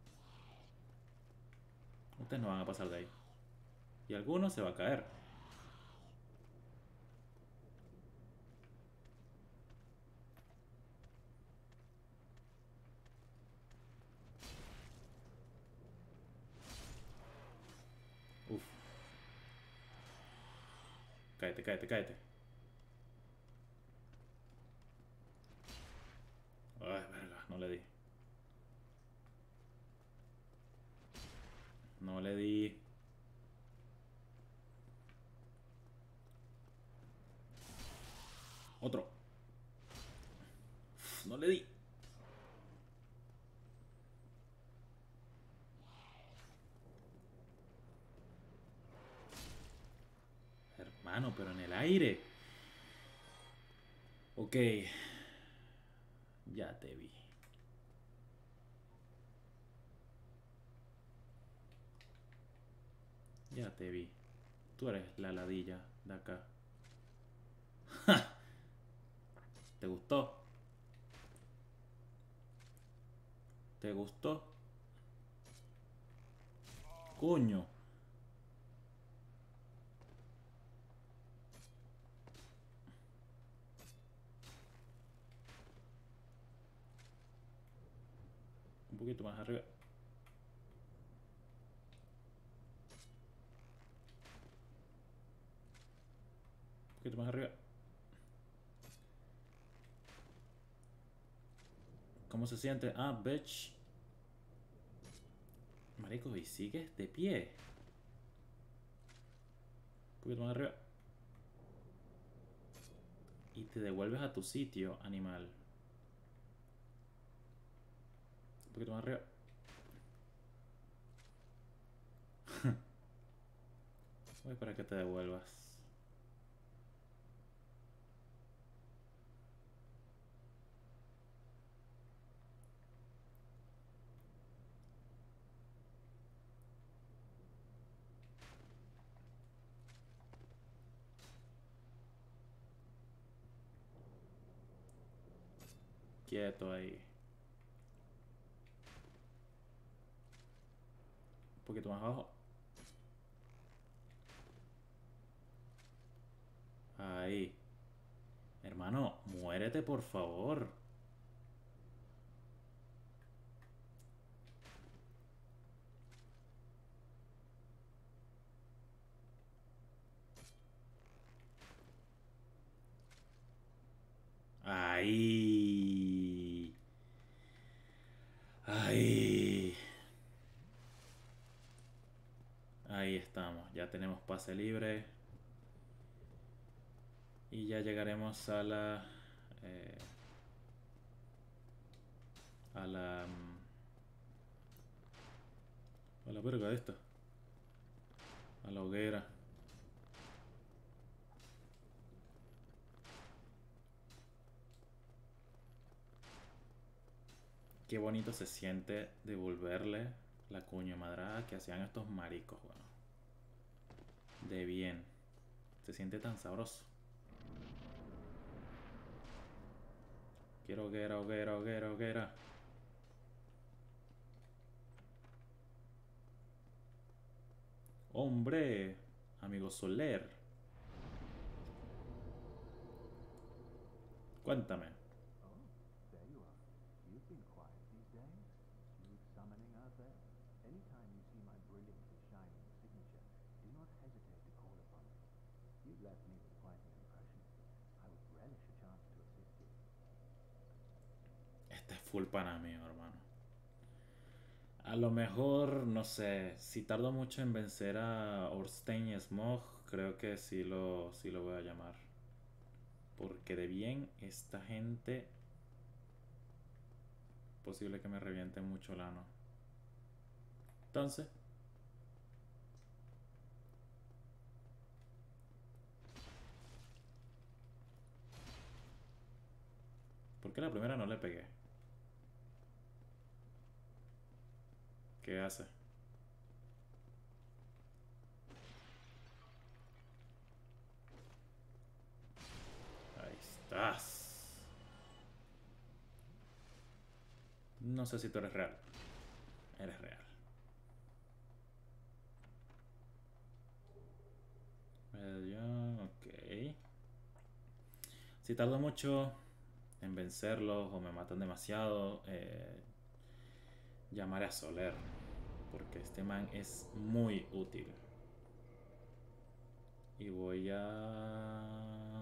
Ustedes no van a pasar de ahí. Y alguno se va a caer. Uf. Cáete, cáete, cáete. Ay, verga, no le di. No le di. Otro. Uf, no le di. Hermano, pero en el aire. Ok. Ya te vi. Ya te vi. Tú eres la ladilla de acá. ¿Te gustó? ¿Te gustó? Coño. Un poquito más arriba. Un poquito más arriba. ¿Cómo se siente? Ah, bitch. Marico, y sigues de pie. Un poquito más arriba. Y te devuelves a tu sitio, animal. Un poquito más arriba. Voy a esperar que te devuelvas. Quieto ahí. Un poquito más abajo. Ahí. Hermano, muérete por favor. Ahí. Ahí. Ahí estamos. Ya tenemos pase libre. Y ya llegaremos a la... Eh, a la... A la verga esta. A la hoguera. Qué bonito se siente devolverle la coño madrada que hacían estos maricos, bueno. De bien. Se siente tan sabroso. Quiero hoguera, hoguera, hoguera, hoguera. Hombre, amigo Soler. Cuéntame. Oh, there you are. You've been quiet these days. Smooth summoning out there. Anytime you see my brilliantly shining signature, do not hesitate to call upon me. You've left me with quite an impression. I would relish a chance to assist you. Este es full pana mío, hermano. A lo mejor, no sé, si tardo mucho en vencer a Orstein y Smog, creo que sí lo, sí lo voy a llamar. Porque de bien, esta gente... Posible que me reviente mucho el ano. Entonces... ¿Por qué la primera no le pegué? ¿Qué hace? Ahí estás. No sé si tú eres real. Eres real. Medallón, ok. Si tardo mucho en vencerlos o me matan demasiado, eh, llamaré a Soler. Porque este man es muy útil. Y voy a...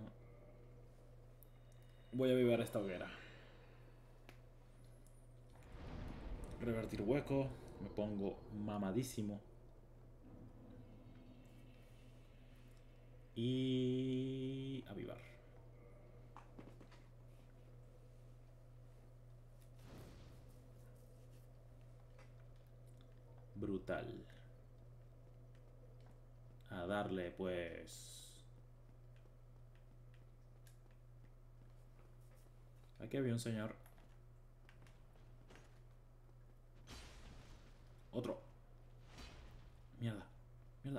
Voy a avivar esta hoguera. Revertir hueco. Me pongo mamadísimo. Y... avivar. Brutal. A darle, pues. Aquí había un señor. Otro. Mierda. Mierda.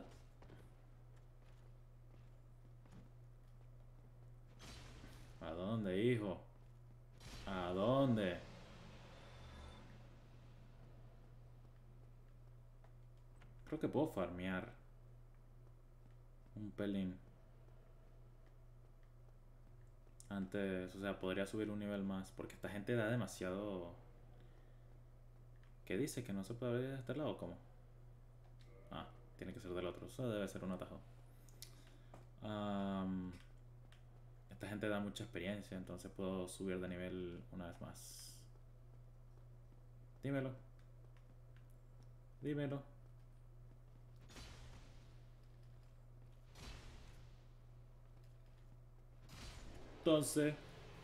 ¿A dónde, hijo? ¿A dónde? Creo que puedo farmear un pelín. Antes, o sea, podría subir un nivel más. Porque esta gente da demasiado... ¿Qué dice? ¿Que no se puede abrir de este lado o cómo? Ah, tiene que ser del otro. Eso debe ser un atajo. Um, esta gente da mucha experiencia, entonces puedo subir de nivel una vez más. Dímelo. Dímelo. Entonces...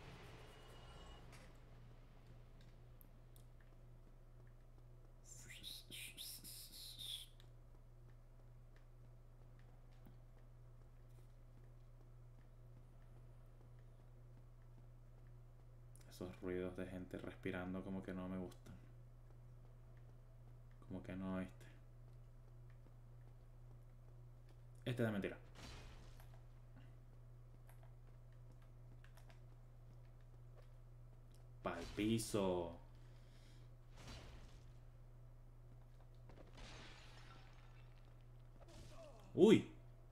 Esos ruidos de gente respirando como que no me gustan. Como que no este. Este es de mentira. Pa'l piso. Uy.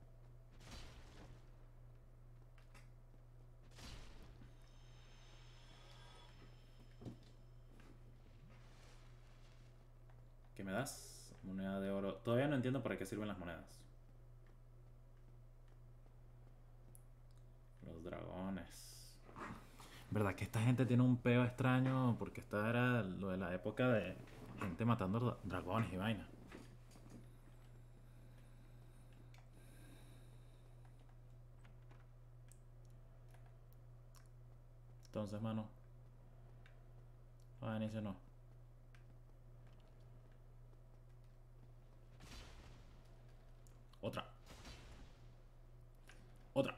¿Qué me das? Moneda de oro. Todavía no entiendo para qué sirven las monedas. Los dragones. ¿Verdad que esta gente tiene un peo extraño? Porque esta era lo de la época de gente matando dragones y vaina. Entonces, mano. Ah, inicio no. Otra. Otra.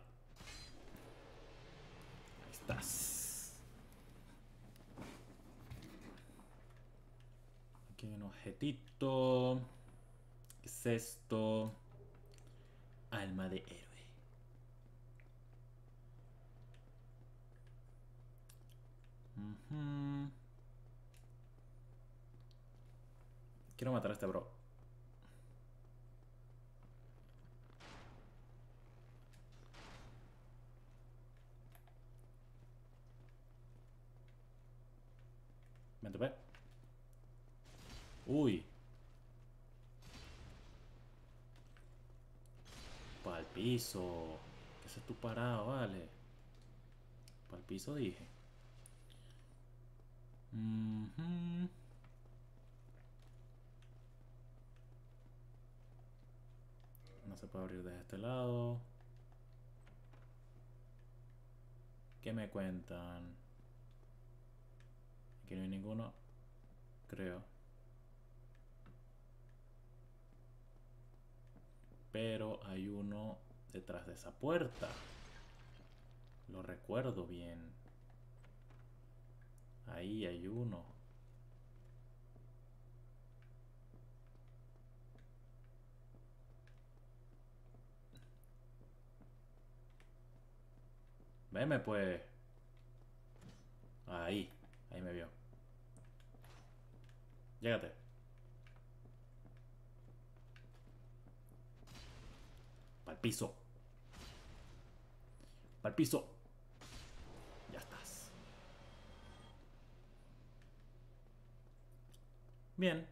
Ahí estás. Aquí hay un objetito. ¿Qué es esto? Alma de héroe. Uh-huh. Quiero matar a este bro. Vente, ve. Uy. Pa'l piso. ¿Qué haces tú parado, vale? Pa'l piso dije. Uh-huh. No se puede abrir desde este lado. ¿Qué me cuentan? Aquí no hay ninguno. Creo. Pero hay uno detrás de esa puerta. Lo recuerdo bien. Ahí hay uno. Veme pues. Ahí. Ahí me vio. Llégate. Pa'l piso. Pa'l piso. Ya estás. Bien.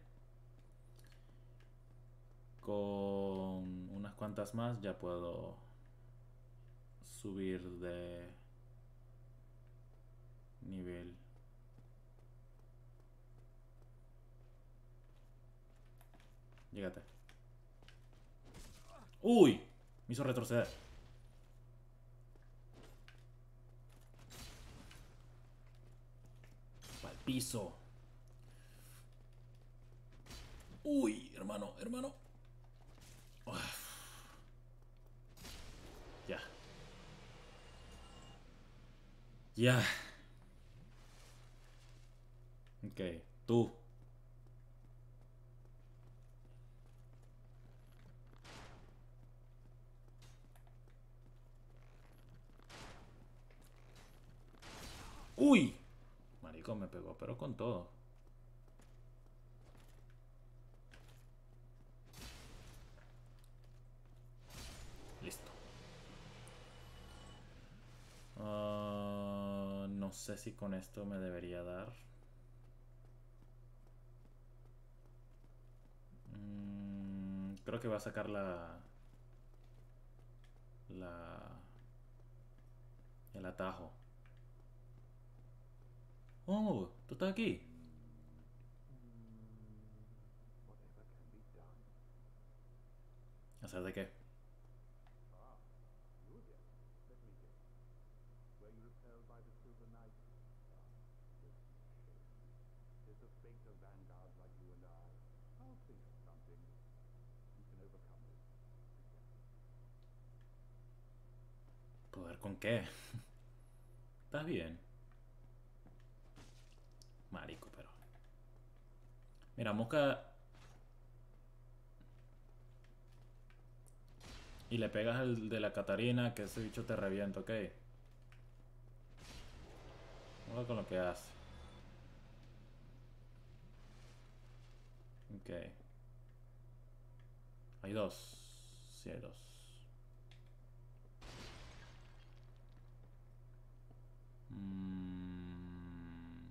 Con unas cuantas más ya puedo subir de nivel. Llégate. ¡Uy! Me hizo retroceder. Pa'l piso. Uy, hermano, hermano. Uf. Ya. Ya. Ok, tú. Uy. Marico, me pegó, pero con todo. Listo. Uh, no sé si con esto me debería dar. Mm, creo que va a sacar la... La... El atajo. Oh, tú estás aquí. Whatever can be done. ¿Hacer de qué? Ah, you again. Let me guess. Were you repelled by the Silver Knight? Ah, this is a shame. Tis the fate of vanguards like you and I. I'll think of something. You can overcome this together. ¿Poder con qué? ¿Estás bien? Marico, pero... Mira, busca... Y le pegas al de la Catarina, que ese bicho te revienta, ¿ok? Vamos con lo que hace. Ok. Hay dos. Sí, hay dos. Mm.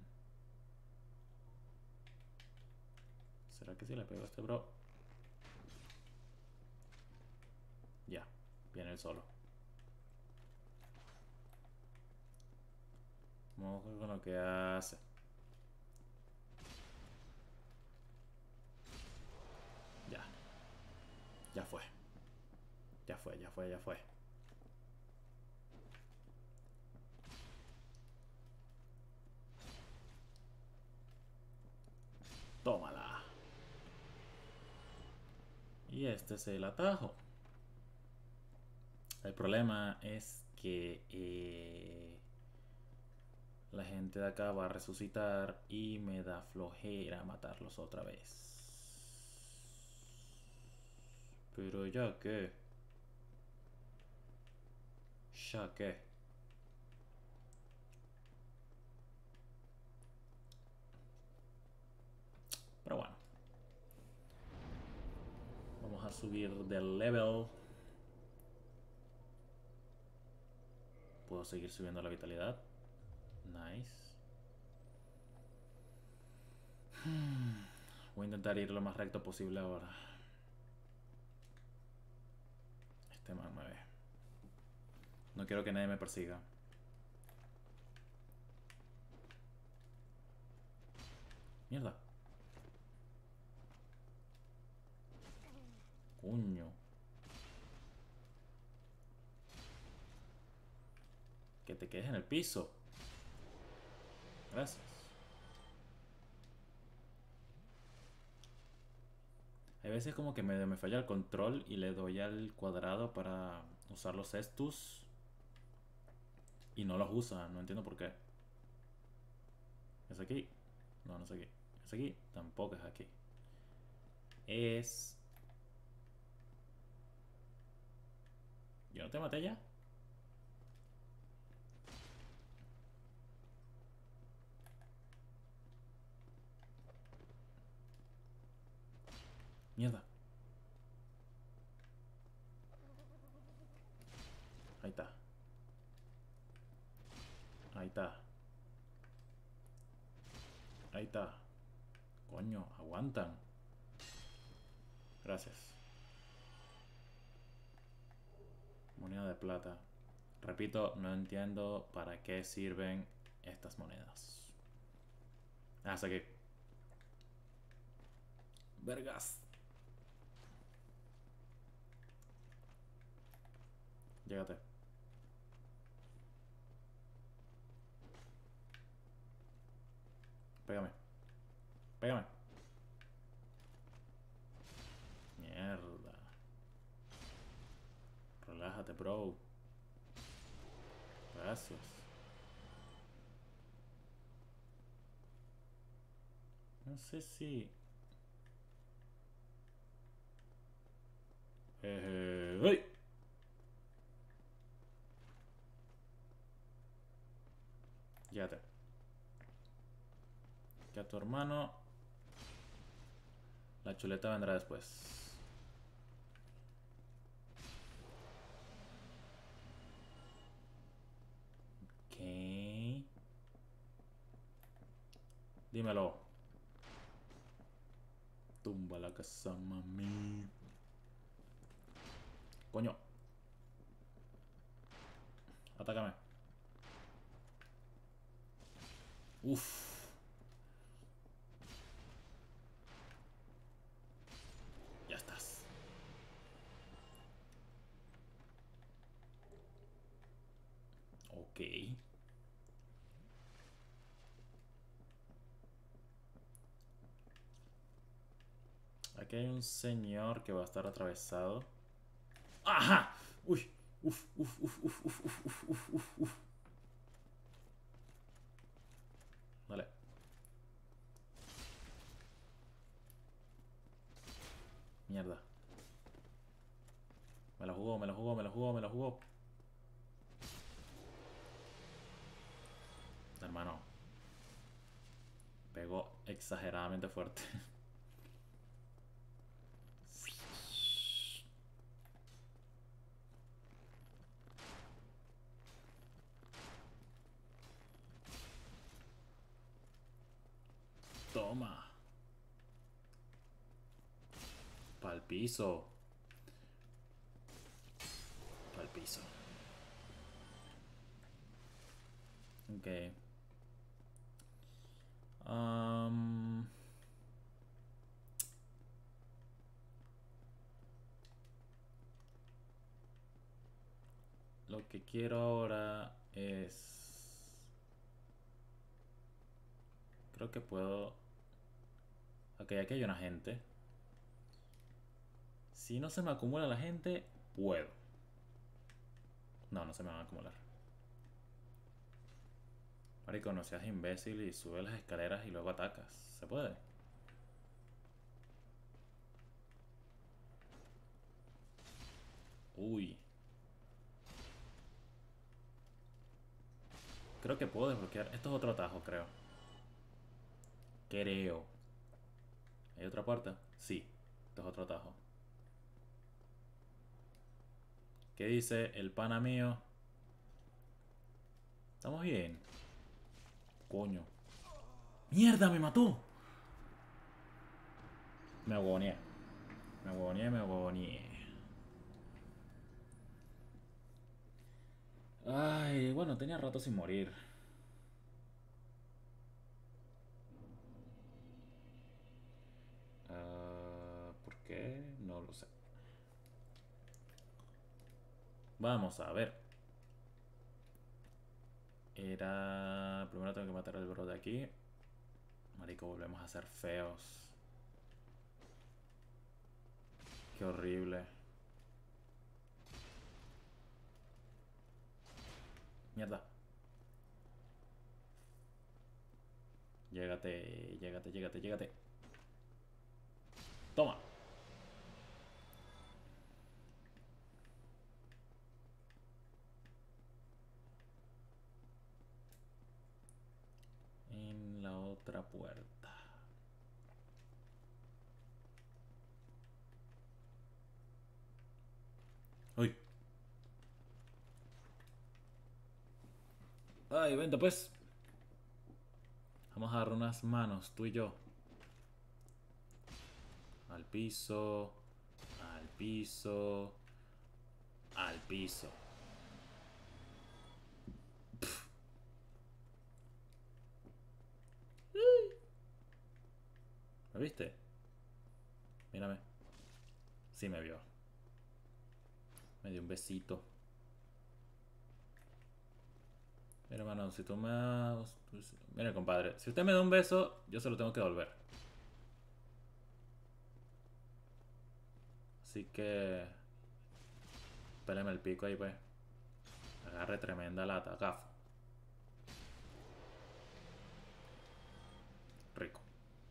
¿Será que si le pego a este bro? Ya, viene el solo. Vamos con lo que hace. Ya. Ya fue. Ya fue, ya fue, ya fue. Tómala. Y este es el atajo. El problema es que... Eh, La gente de acá va a resucitar y me da flojera matarlos otra vez. Pero ya que... Ya que... Pero bueno. Vamos a subir de level. Puedo seguir subiendo la vitalidad. Nice. Voy a intentar ir lo más recto posible ahora. Este man me ve. No quiero que nadie me persiga. Mierda. Coño. Que te quedes en el piso. Gracias. Hay veces como que me, me falla el control y le doy al cuadrado para usar los estus y no los usa, no entiendo por qué. ¿Es aquí? No, no es aquí. ¿Es aquí? Tampoco es aquí. Es... ¿Yo no te maté ya? Mierda. Ahí está. Ahí está. Ahí está. Coño, aguantan. Gracias. Moneda de plata. Repito, no entiendo para qué sirven estas monedas. Hasta aquí. Vergas. Llégate. Pégame. Pégame. Mierda. Relájate, bro. Gracias. No sé si... Eh... ¡Uy! Llégate. Que a tu hermano... La chuleta vendrá después. Ok. Dímelo. Tumba la casa, mami. Coño. Atácame. Uff. Ya estás. Ok. Aquí hay un señor que va a estar atravesado. ¡Ajá! Uy. Uf, uf, uf, uf, uf, uf, uf, uf, uf, uf. Dale. Mierda. Me la jugó, me la jugó, me la jugó, me la jugó. Hermano. Pegó exageradamente fuerte. Toma. Pa'l piso. Pa'l piso. Ok. Um, lo que quiero ahora es... Creo que puedo... Ok, aquí hay una gente. Si no se me acumula la gente, puedo. No, no se me van a acumular. Marico, no seas imbécil y sube las escaleras y luego atacas. ¿Se puede? Uy. Creo que puedo desbloquear. Esto es otro atajo, creo. Creo. ¿Hay otra puerta? Sí. Esto es otro atajo. ¿Qué dice el pana mío? ¿Estamos bien? Coño. ¡Mierda! ¡Me mató! Me agoneé. Me agoneé, me agoneé. Ay, bueno, tenía rato sin morir. Uh, ¿Por qué? No lo sé. Vamos a ver. Era... Primero tengo que matar al bro de aquí. Marico, volvemos a ser feos. Qué horrible. Mierda. Llégate, llégate, llégate, llégate. Toma. En la otra puerta. Uy. Ay, vente pues. Vamos a dar unas manos, tú y yo. Al piso. Al piso. Al piso. Pff. ¿Me viste? Mírame. Sí me vio. Me dio un besito. Mira, hermano, si tú me... Mira, compadre, si usted me da un beso, yo se lo tengo que devolver. Así que... Péleme el pico ahí, pues. Agarre tremenda lata, gafo. Rico.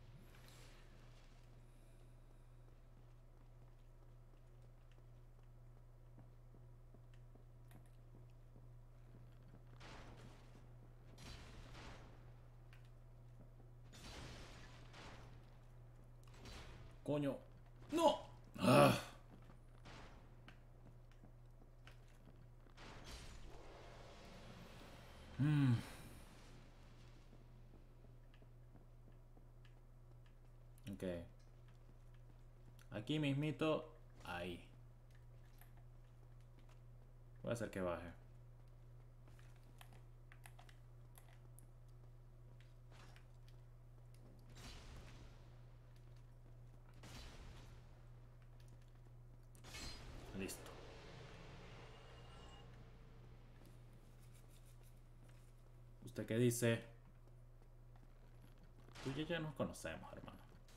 Coño. ¡No! Ah. Mm. Ok. Aquí mismito. Ahí. Voy a hacer que baje. Listo. ¿Usted qué dice? Tú y yo ya nos conocemos, hermano.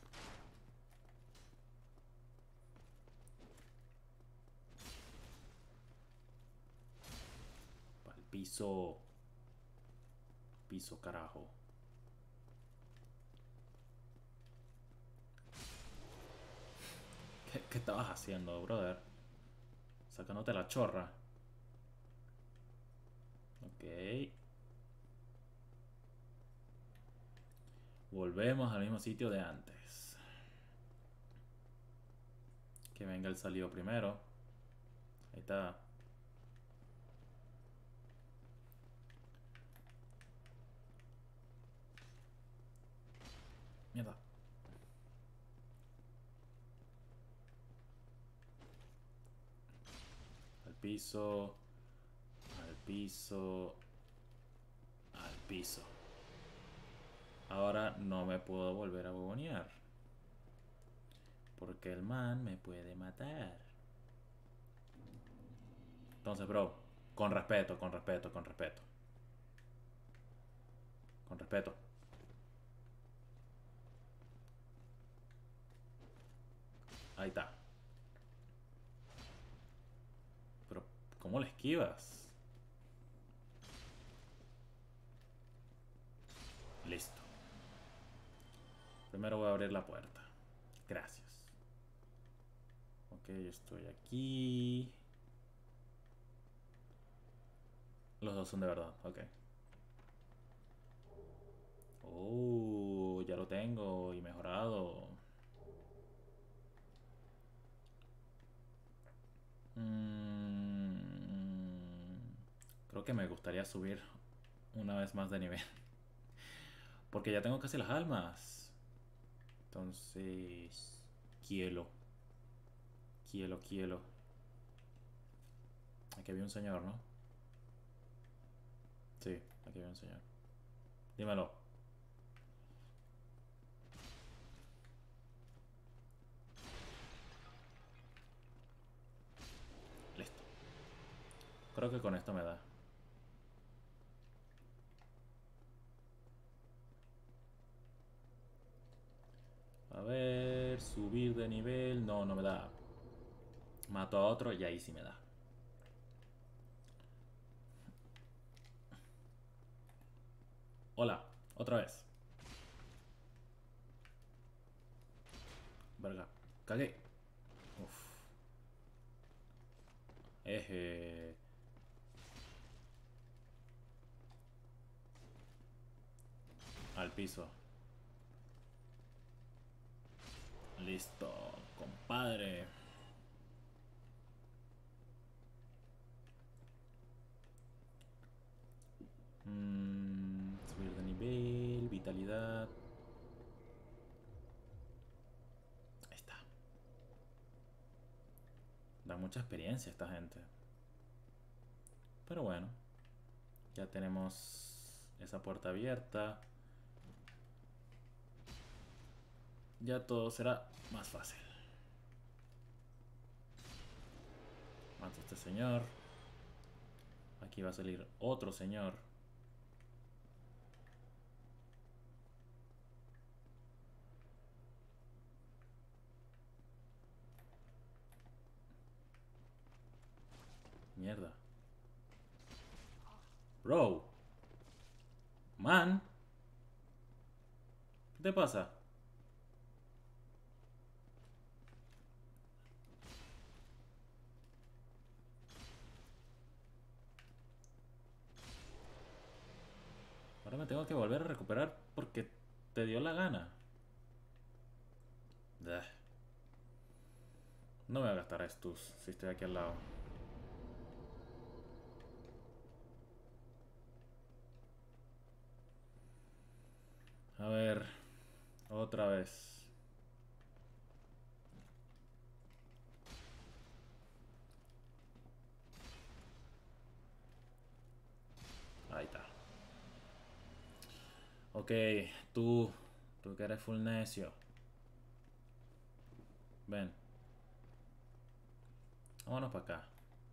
Pa'l piso. Piso, carajo. ¿Qué, qué estabas haciendo, brother? Sacándote la chorra. Ok. Volvemos al mismo sitio de antes. Que venga el salido primero. Ahí está. Mierda. Al piso. Al piso. Al piso. Ahora no me puedo volver a huevonear. Porque el man me puede matar. Entonces, bro, con respeto, con respeto, con respeto. Con respeto. Ahí está. Pero, ¿cómo le esquivas? Listo. Primero voy a abrir la puerta. Gracias. Ok, estoy aquí. Los dos son de verdad, ok. Oh, ya lo tengo y mejorado. Mm, creo que me gustaría subir una vez más de nivel. Porque ya tengo casi las almas. Entonces... Quiero. Quiero, quiero. Aquí había un señor, ¿no? Sí, aquí había un señor. Dímelo. Listo. Creo que con esto me da. A ver, subir de nivel. No, no me da. Mato a otro y ahí sí me da. Hola, otra vez. Verga, cagué. Uf. Eje. Al piso. Listo, compadre. Mm, subir de nivel, vitalidad. Ahí está. Da mucha experiencia esta gente. Pero bueno, ya tenemos esa puerta abierta. Ya todo será más fácil. Mato a este señor. Aquí va a salir otro señor. Mierda. Bro. Man. ¿Qué te pasa? Ahora me tengo que volver a recuperar porque te dio la gana. Ugh. No me voy a gastar estos si estoy aquí al lado. A ver, otra vez. Ahí está. Ok, tú, tú que eres full necio. Ven. Vámonos para acá.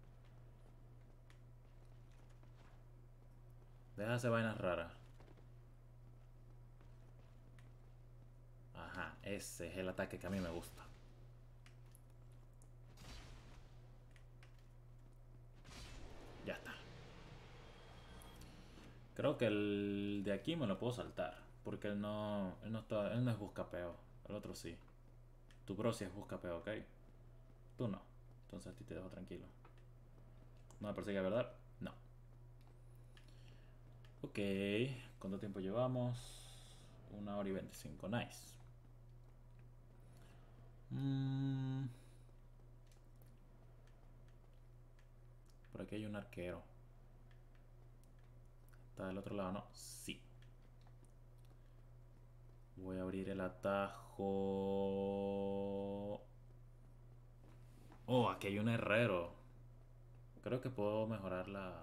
Deja de hacer vainas raras. Ajá, ese es el ataque que a mí me gusta. Ya está. Creo que el de aquí me lo puedo saltar. Porque él no, él no está, él no es buscapeo. El otro sí. Tu bro sí es buscapeo, ¿ok? Tú no. Entonces a ti te dejo tranquilo. ¿No me persigue, verdad? No. Ok. ¿Cuánto tiempo llevamos? Una hora y veinticinco. Nice. Mm. Por aquí hay un arquero. ¿Está del otro lado? No. Sí. Voy a abrir el atajo. Oh, aquí hay un herrero. Creo que puedo mejorar la...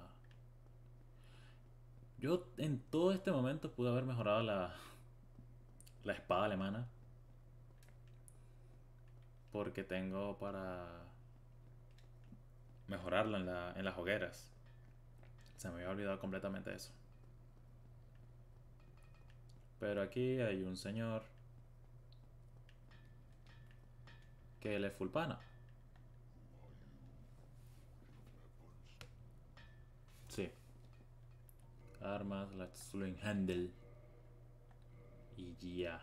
Yo en todo este momento pude haber mejorado la... La espada alemana. Porque tengo para... Mejorarla en, la... en las hogueras. Se me había olvidado completamente eso. Pero aquí hay un señor que él es full pana. Sí. Armas, la Sling Handle. Y ya.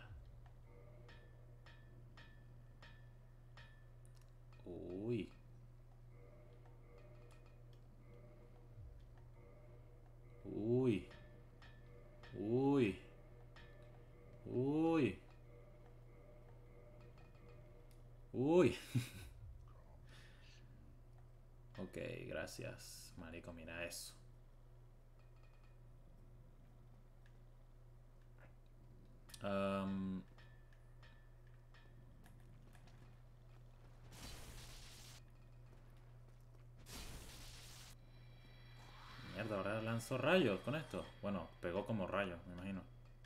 Uy. Uy. Uy. Uy. Uy. Ok, gracias, marico, mira eso. Um, mierda, ahora lanzo rayos con esto. Bueno, pegó como rayos, me imagino.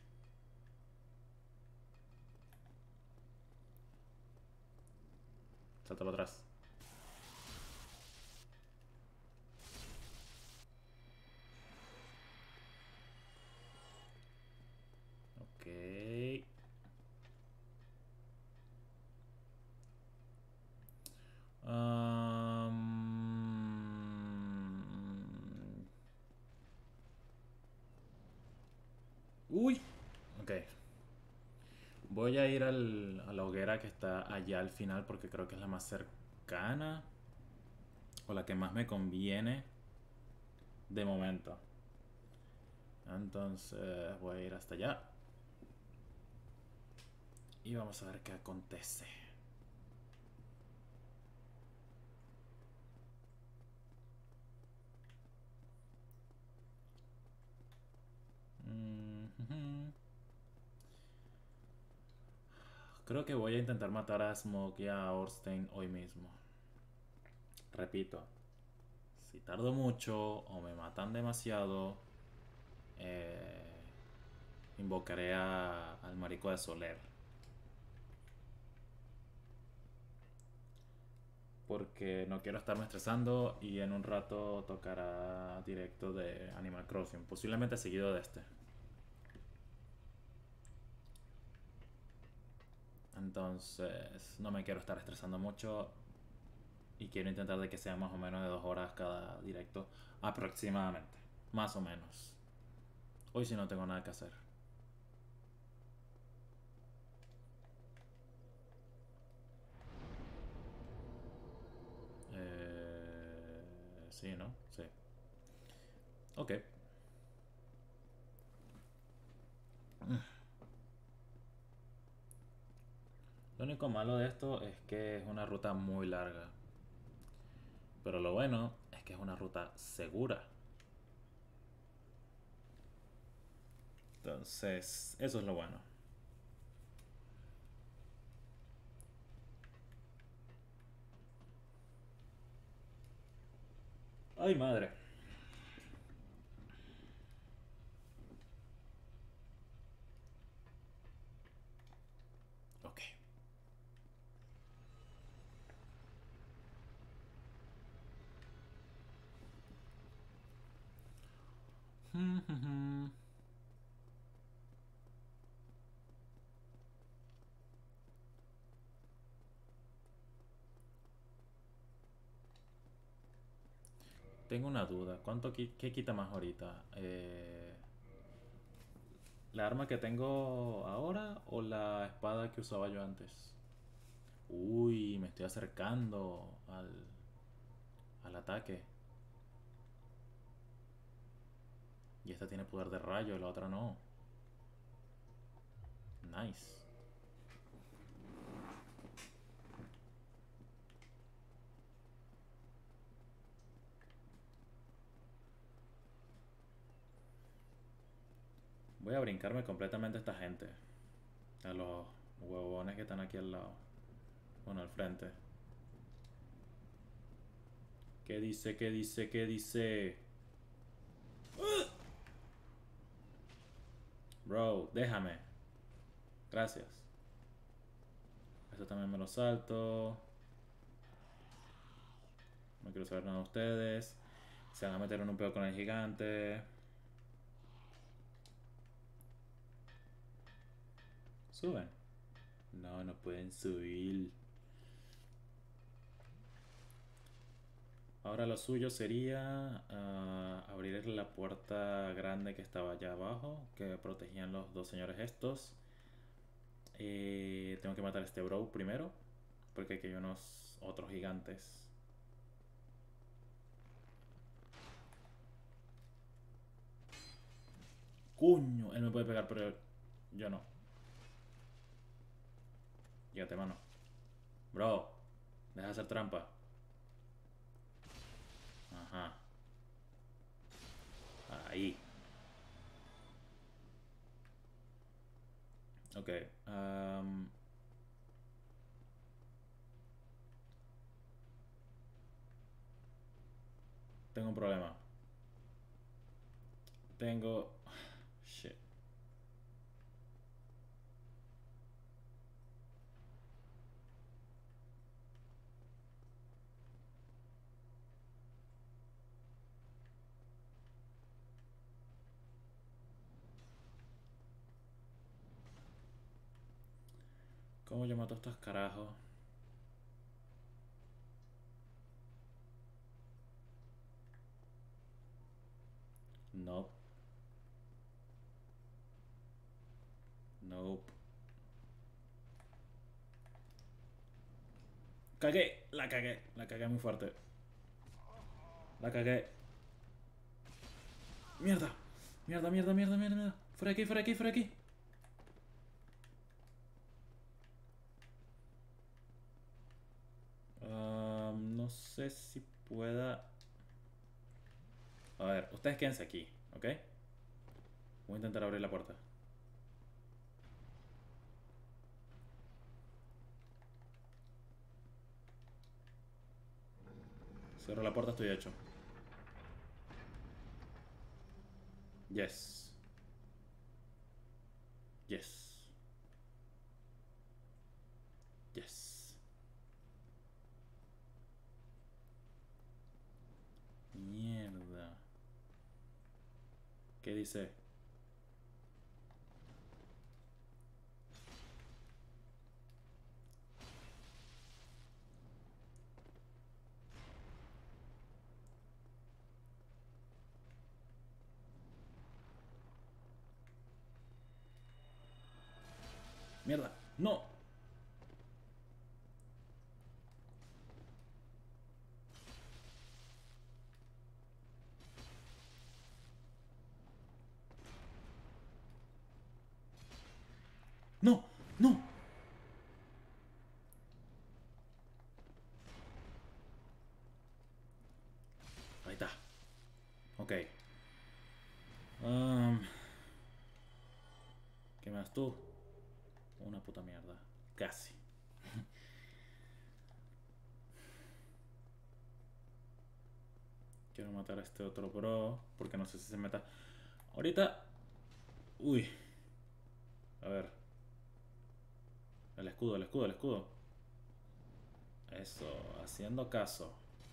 Salta para atrás. Ok. Um... Uy. Ok. Voy a ir al, a la hoguera que está allá al final porque creo que es la más cercana. O la que más me conviene. De momento. Entonces voy a ir hasta allá. Y vamos a ver qué acontece. Mm-hmm. Creo que voy a intentar matar a Smoke y a Orstein hoy mismo. Repito, si tardo mucho o me matan demasiado, eh, invocaré a, al marico de Soler. Porque no quiero estarme estresando y en un rato tocará directo de Animal Crossing. Posiblemente seguido de este. Entonces no me quiero estar estresando mucho. Y quiero intentar de que sea más o menos de dos horas cada directo. Aproximadamente. Más o menos. Hoy sí no tengo nada que hacer. Eh, sí, ¿no? Sí. Ok. Lo único malo de esto es que es una ruta muy larga. Pero lo bueno es que es una ruta segura. Entonces, eso es lo bueno. Ay, madre. Ok. Tengo una duda. ¿Cuánto qui- qué quita más ahorita? Eh, ¿La arma que tengo ahora o la espada que usaba yo antes? Uy, me estoy acercando al, al ataque. Y esta tiene poder de rayo y la otra no. Nice. Voy a brincarme completamente a esta gente. A los huevones que están aquí al lado. Bueno, al frente. ¿Qué dice? ¿Qué dice? ¿Qué dice? Bro, déjame. Gracias. Esto también me lo salto. No quiero saber nada de ustedes. Se van a meter en un pedo con el gigante. Suben. No, no pueden subir. Ahora lo suyo sería uh, abrir la puerta grande que estaba allá abajo, que protegían los dos señores estos. Eh, tengo que matar a este bro primero. Porque aquí hay unos otros gigantes. Coño, él me puede pegar, pero yo no. Llévate, mano. Bro, deja de hacer trampa. Ajá. Ahí. Ok. Um... Tengo un problema. Tengo... Shit. ¿Cómo yo mato a estos carajos? Nope. Nope. Cagué, la cagué, la cagué muy fuerte. La cagué. Mierda, mierda, mierda, mierda, mierda, mierda. Fuera aquí, fuera aquí, fuera aquí. Um, no sé si pueda... A ver, ustedes quédense aquí, ¿ok? Voy a intentar abrir la puerta. Cierro la puerta, estoy hecho. Yes. Yes. Yes. Mierda. ¿Qué dice? Mierda. No. No. No. Ahí está. Ok. Um, ¿Qué más tú? Una puta mierda. Casi. Quiero matar a este otro bro. Porque no sé si se meta. Ahorita. Uy. A ver. El escudo, el escudo, el escudo. Eso. Haciendo caso.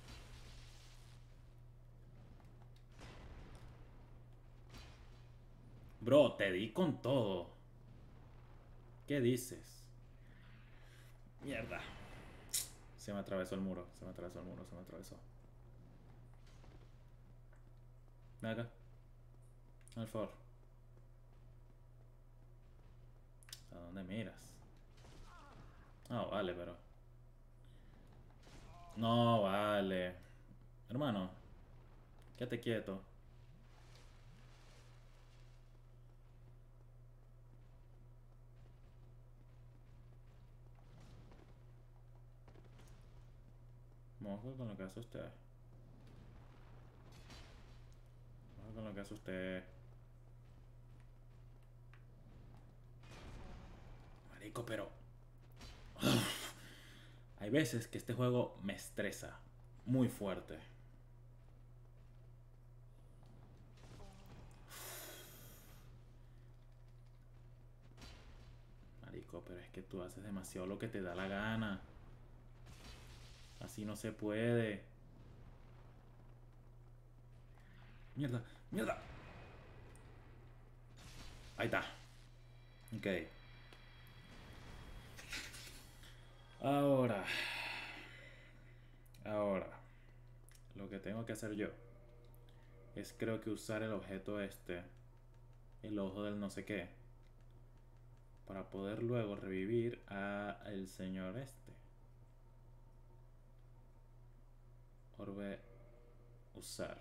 Bro, te di con todo. ¿Qué dices? Mierda. Se me atravesó el muro. Se me atravesó el muro. Se me atravesó. Ven acá. Al favor. ¿A dónde miras? No, vale, pero... No, vale. Hermano, quédate quieto. Mojo con lo que hace usted. Mojo con lo que hace usted. Marico, pero... Hay veces que este juego me estresa. Muy fuerte. Marico, pero es que tú haces demasiado lo que te da la gana. Así no se puede. Mierda, mierda. Ahí está. Ok. Ahora. Ahora. Lo que tengo que hacer yo es creo que usar el objeto este. El ojo del no sé qué. para poder luego revivir a el señor este. Orbe usar.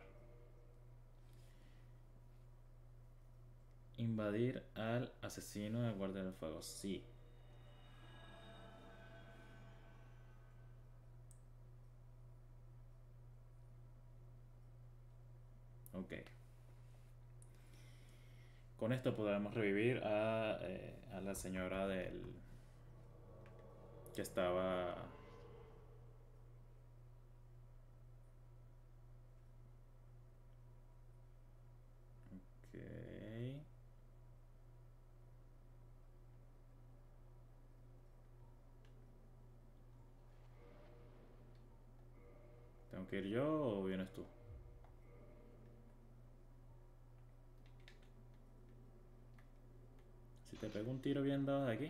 Invadir al asesino de Guardia del Fuego. Sí. Ok. Con esto podremos revivir a, eh, a la señora del... que estaba... Ok. ¿Tengo que ir yo o vienes tú? Si te pego un tiro bien dado de aquí.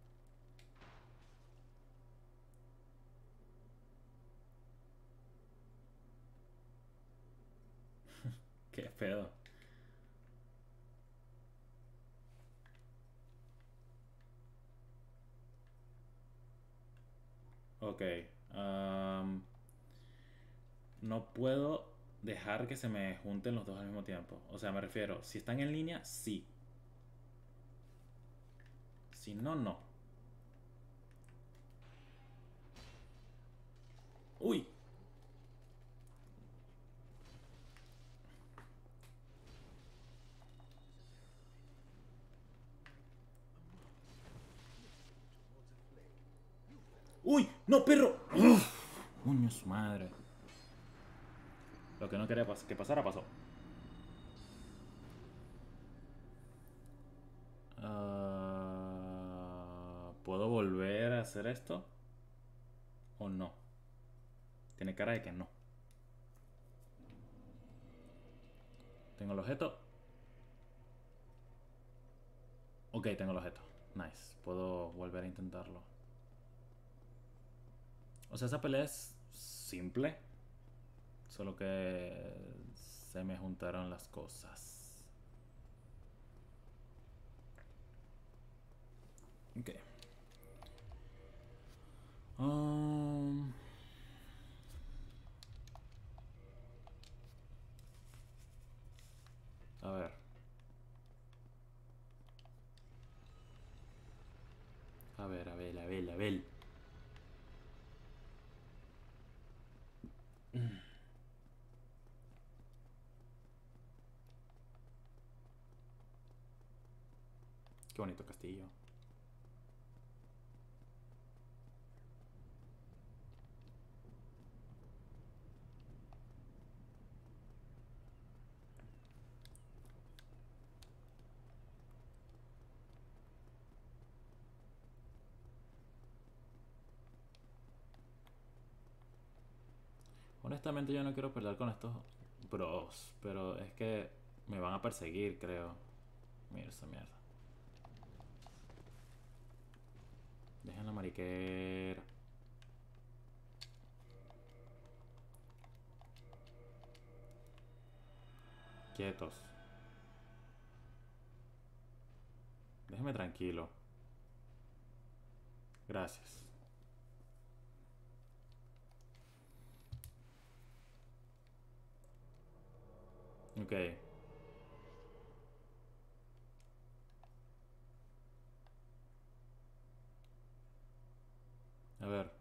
Qué pedo. Ok. am, no puedo dejar que se me junten los dos al mismo tiempo. O sea, me refiero, si están en línea, sí. Si no, no. ¡Uy! ¡Uy! ¡No, perro! ¡Uf! ¡Coño, su madre! Lo que no quería pas que pasara, pasó. Ah, ¿puedo volver a hacer esto? ¿O no? Tiene cara de que no. ¿Tengo el objeto? Ok, tengo el objeto. Nice. Puedo volver a intentarlo. O sea, esa pelea es simple. Solo que se me juntaron las cosas. Ok. Um, a ver. A ver, a ver, a ver, a ver. Qué bonito castillo. Honestamente yo no quiero pelear con estos bros, pero es que me van a perseguir, creo. Mira esa mierda. Dejen la mariquera. Quietos. Déjenme tranquilo. Gracias. Ok. A ver.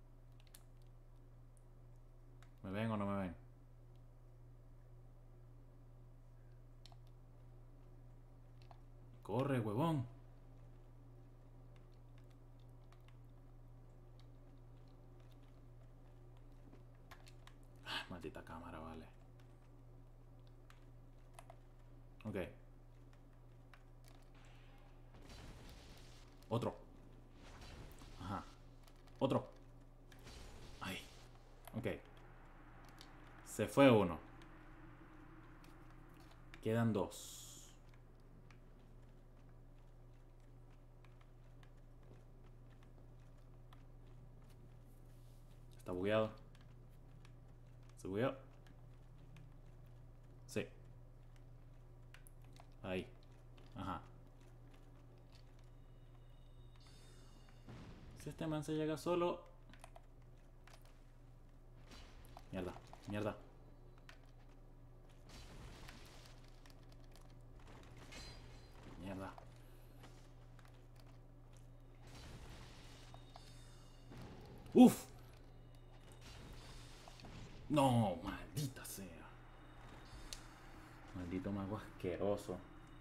¿Me ven o no me ven? Corre, huevón. Ah, maldita cámara, vale. Ok. Otro. Ajá. Otro. Ay. Ok. Se fue uno. Quedan dos. Está bugueado. ¿Se bugueó? Sí. Ahí. Ajá. Si este man se llega solo... Mierda, mierda. Mierda. ¡Uf! No, maldita sea. Maldito mago asqueroso.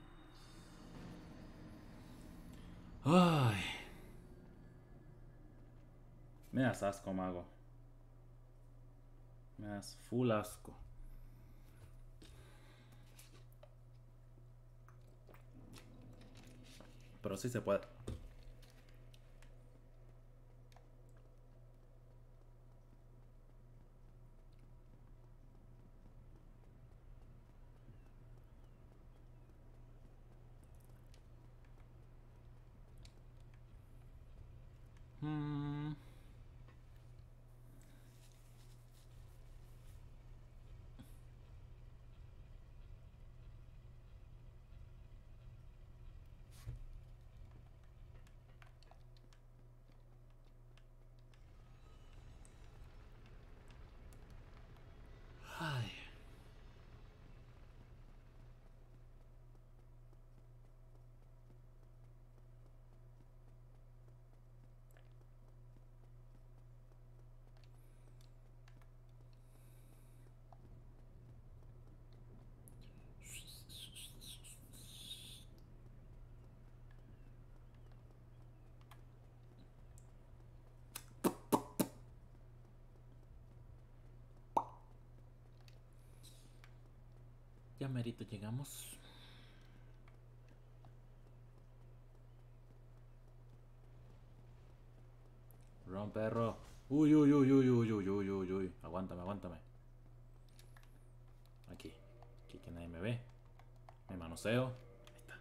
Ay. Me das asco, mago. Me das full asco. Pero sí se puede. Hmm. Ay. Ya merito llegamos. Ron, perro. Uy, uy, uy, uy, uy, uy, uy, uy, uy. Aguántame, aguántame. Aquí. Aquí que nadie me ve. Me manoseo. Ahí está.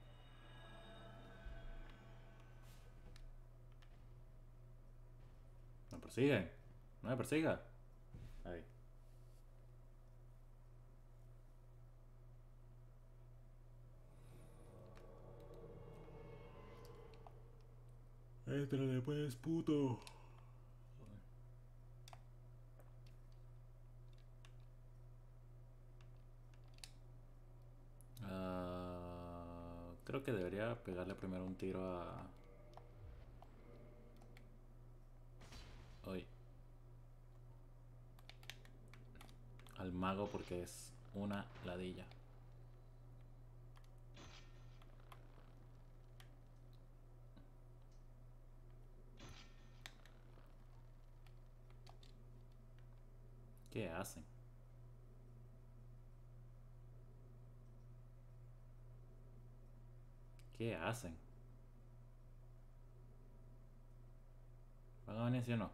Me persiguen. No me persiga. Ahí. Éntrale pues, puto. Uh, creo que debería pegarle primero un tiro a... Hoy. Al mago porque es una ladilla. ¿Qué hacen? ¿Qué hacen? ¿Van a venir sí o no?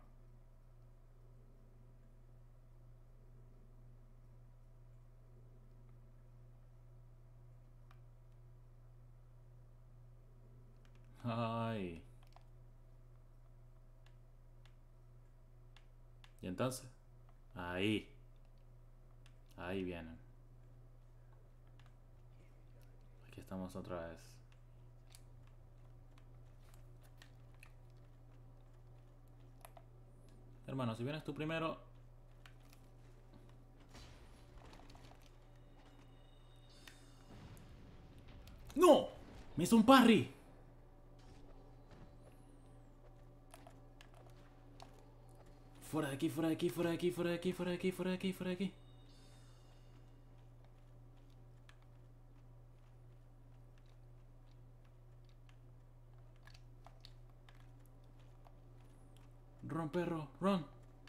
Ay. ¿Y entonces? Ahí. Ahí vienen. Aquí estamos otra vez. Hermano, si vienes tú primero... ¡No! ¡Me hizo un parry! Fuera de aquí, fuera de aquí, fuera de aquí, fuera de aquí, fuera de aquí, fuera de aquí, fuera de aquí. Ron, perro, ron.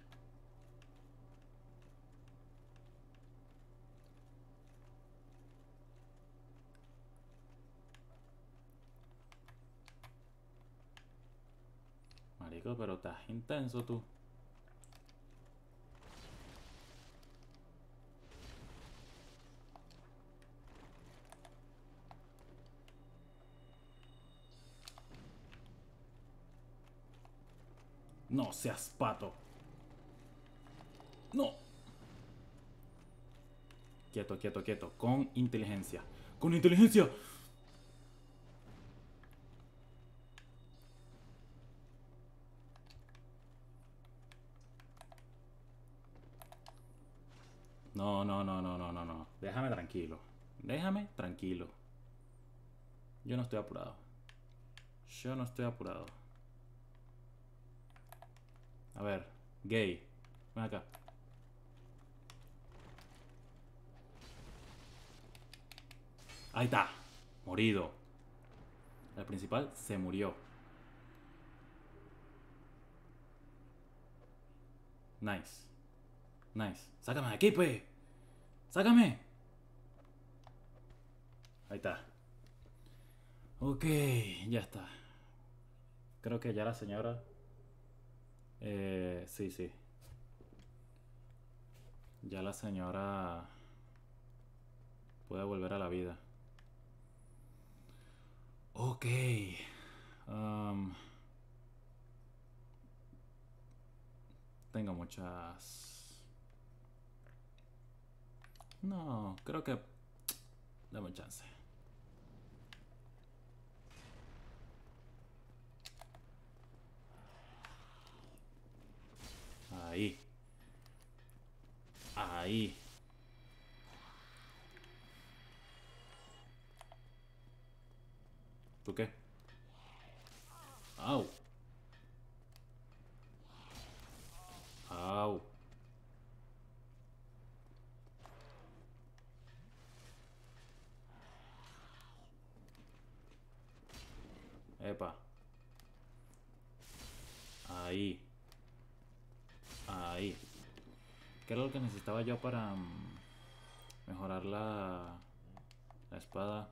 Marico, pero estás intenso tú. No seas pato. No. Quieto, quieto, quieto. Con inteligencia. Con inteligencia. No, no, no, no, no, no, no. Déjame tranquilo. Déjame tranquilo. Yo no estoy apurado. Yo no estoy apurado. A ver, gay. Ven acá. Ahí está. Morido. El principal se murió. Nice. Nice. Sácame de aquí, pues. Sácame. Ahí está. Ok, ya está. Creo que ya la señora... Eh, sí, sí. Ya la señora puede volver a la vida. Ok. Um, tengo muchas... No, creo que... Dame un chance. Ahí. Ahí. ¿Tú qué? Au. Au. Epa. Ahí. Ahí. ¿Qué era lo que necesitaba yo para mm, mejorar la, la espada?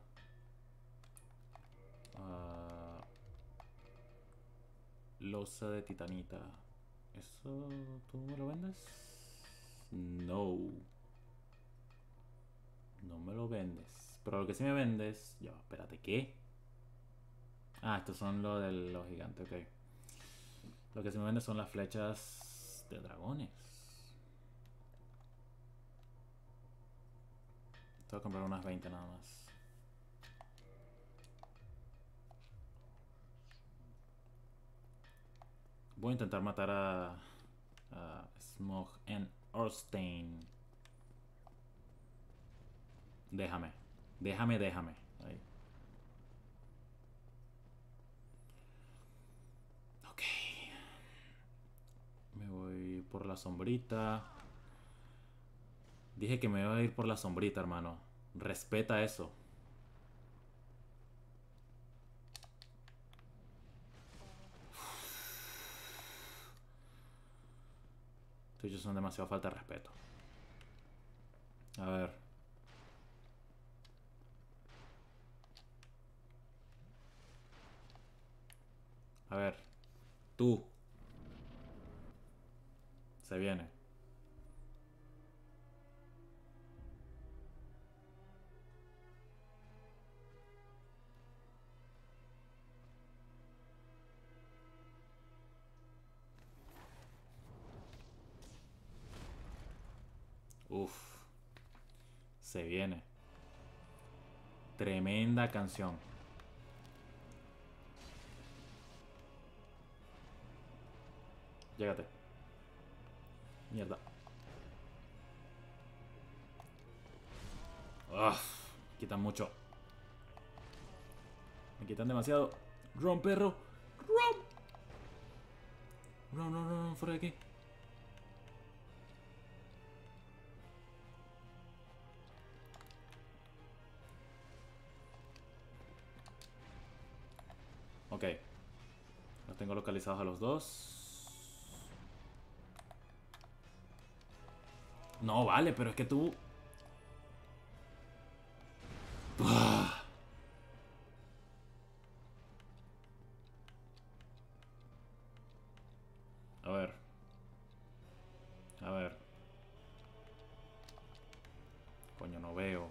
Ah, losa de titanita. ¿Eso tú me lo vendes? No. No me lo vendes. Pero lo que sí me vendes... Ya, espérate, ¿qué? Ah, estos son lo de los gigantes, ok. Lo que sí me vendes son las flechas de dragones. Tengo que comprar unas veinte nada más. Voy a intentar matar a, a Smog and Orstein. Déjame. Déjame, déjame. Ahí. Ok. Me voy por la sombrita. Dije que me iba a ir por la sombrita, hermano. Respeta eso. Estos bichos son demasiado falta de respeto. A ver. A ver. Tú. Se viene. Uf. Se viene. Tremenda canción. Llégate. Mierda. Uf, quitan mucho. Me quitan demasiado. Ron, perro. Ron. Ron, ron, ron, fuera de aquí. Ok. Los tengo localizados a los dos. No, vale, pero es que tú... A ver. A ver. Coño, no veo.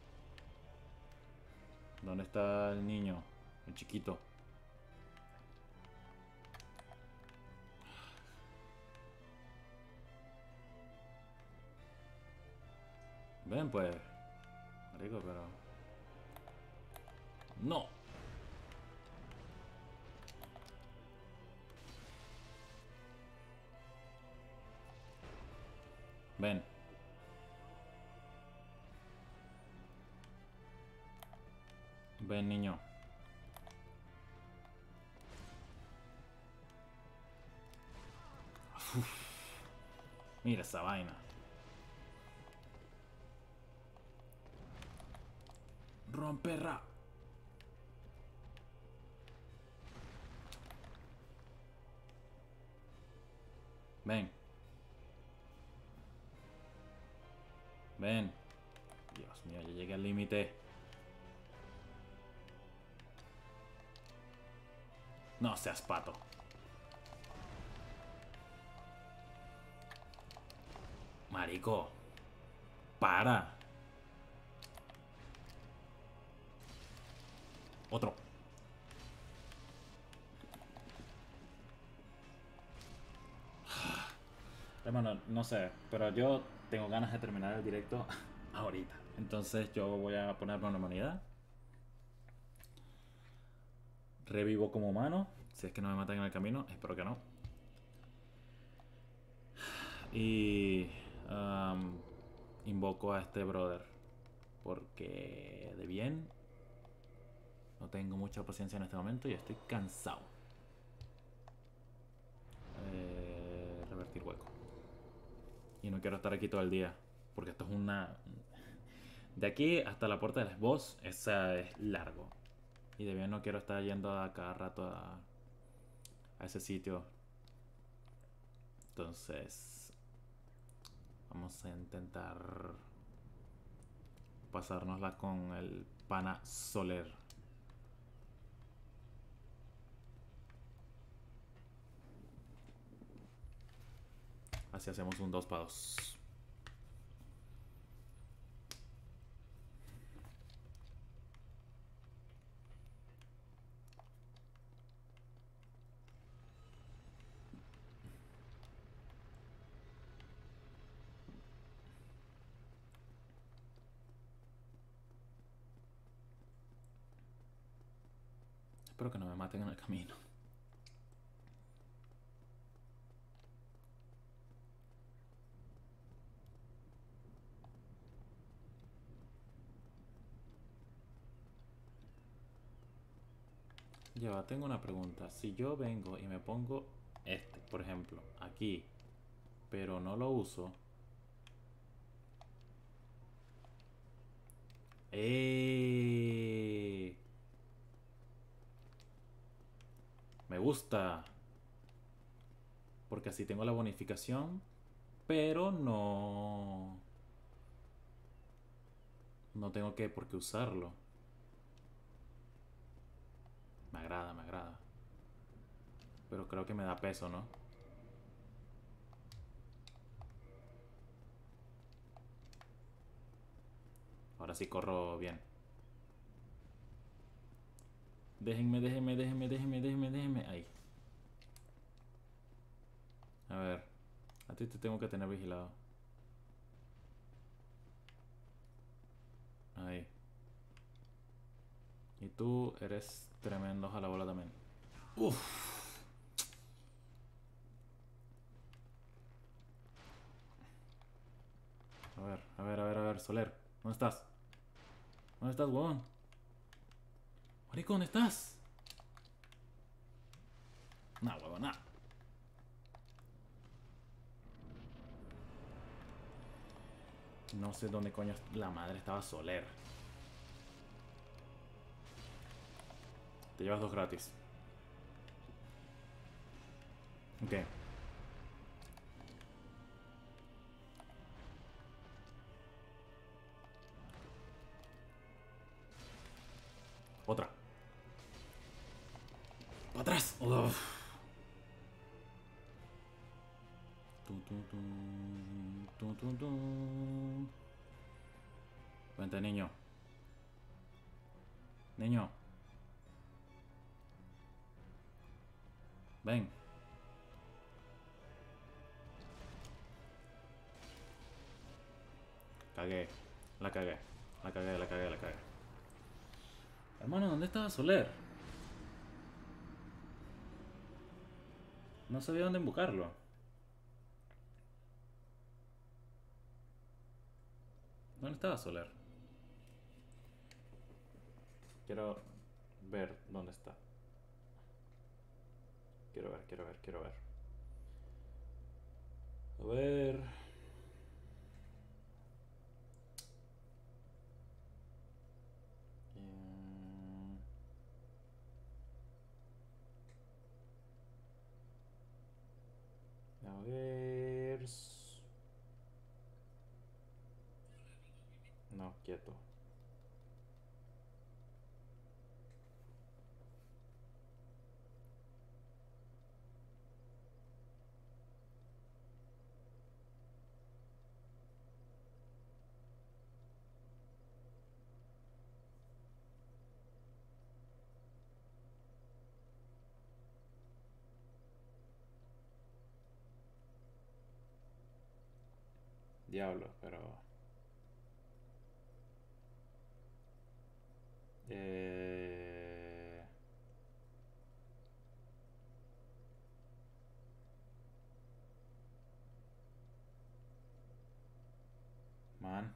¿Dónde está el niño? El chiquito. Ven, pues. Marico, pero... No. Ven. Ven, niño. Uf. Mira esa vaina. Romperra. Ven. Ven. Dios mío, ya llegué al límite. No seas pato. Marico. Para. Otro. Hermano, no sé, pero yo tengo ganas de terminar el directo ahorita. Entonces yo voy a ponerme una humanidad. Revivo como humano. Si es que no me matan en el camino, espero que no. Y um, invoco a este brother. Porque de bien no tengo mucha paciencia en este momento y estoy cansado. Eh, revertir hueco. Y no quiero estar aquí todo el día. Porque esto es una... De aquí hasta la puerta del boss, esa es largo. Y de bien no quiero estar yendo a cada rato a, a ese sitio. Entonces... Vamos a intentar... pasárnosla con el pana Soler. Así hacemos un dos para dos. Espero que no me maten en el camino. Ya, tengo una pregunta. Si yo vengo y me pongo este, por ejemplo, aquí, pero no lo uso. ¡Eh! Me gusta. Porque así tengo la bonificación, pero no... No tengo que por qué usarlo. Me agrada, me agrada. Pero creo que me da peso, ¿no? Ahora sí corro bien. Déjenme, déjenme, déjenme, déjenme, déjenme, déjenme. Ahí. A ver. A ti te tengo que tener vigilado. Ahí. Y tú eres tremendo jalabola también. Uf. A ver, a ver, a ver, a ver, Soler. ¿Dónde estás? ¿Dónde estás, huevón? Marico, ¿dónde estás? Nah, huevón, nah. No sé dónde coño la madre estaba Soler. Te llevas dos gratis. Ok. Otra. ¡Para atrás! Uf. Tum, tum, tum, tum, tum, tum. Vente, niño. Niño. Ven. Cagué. La cagué. La cagué, la cagué, la cagué. Hermano, ¿dónde estaba Soler? No sabía dónde invocarlo. ¿Dónde estaba Soler? Quiero ver dónde está. Quiero ver, quiero ver, quiero ver. A ver. Mm. A ver. No, quieto. Diablo, pero... Eh... Man.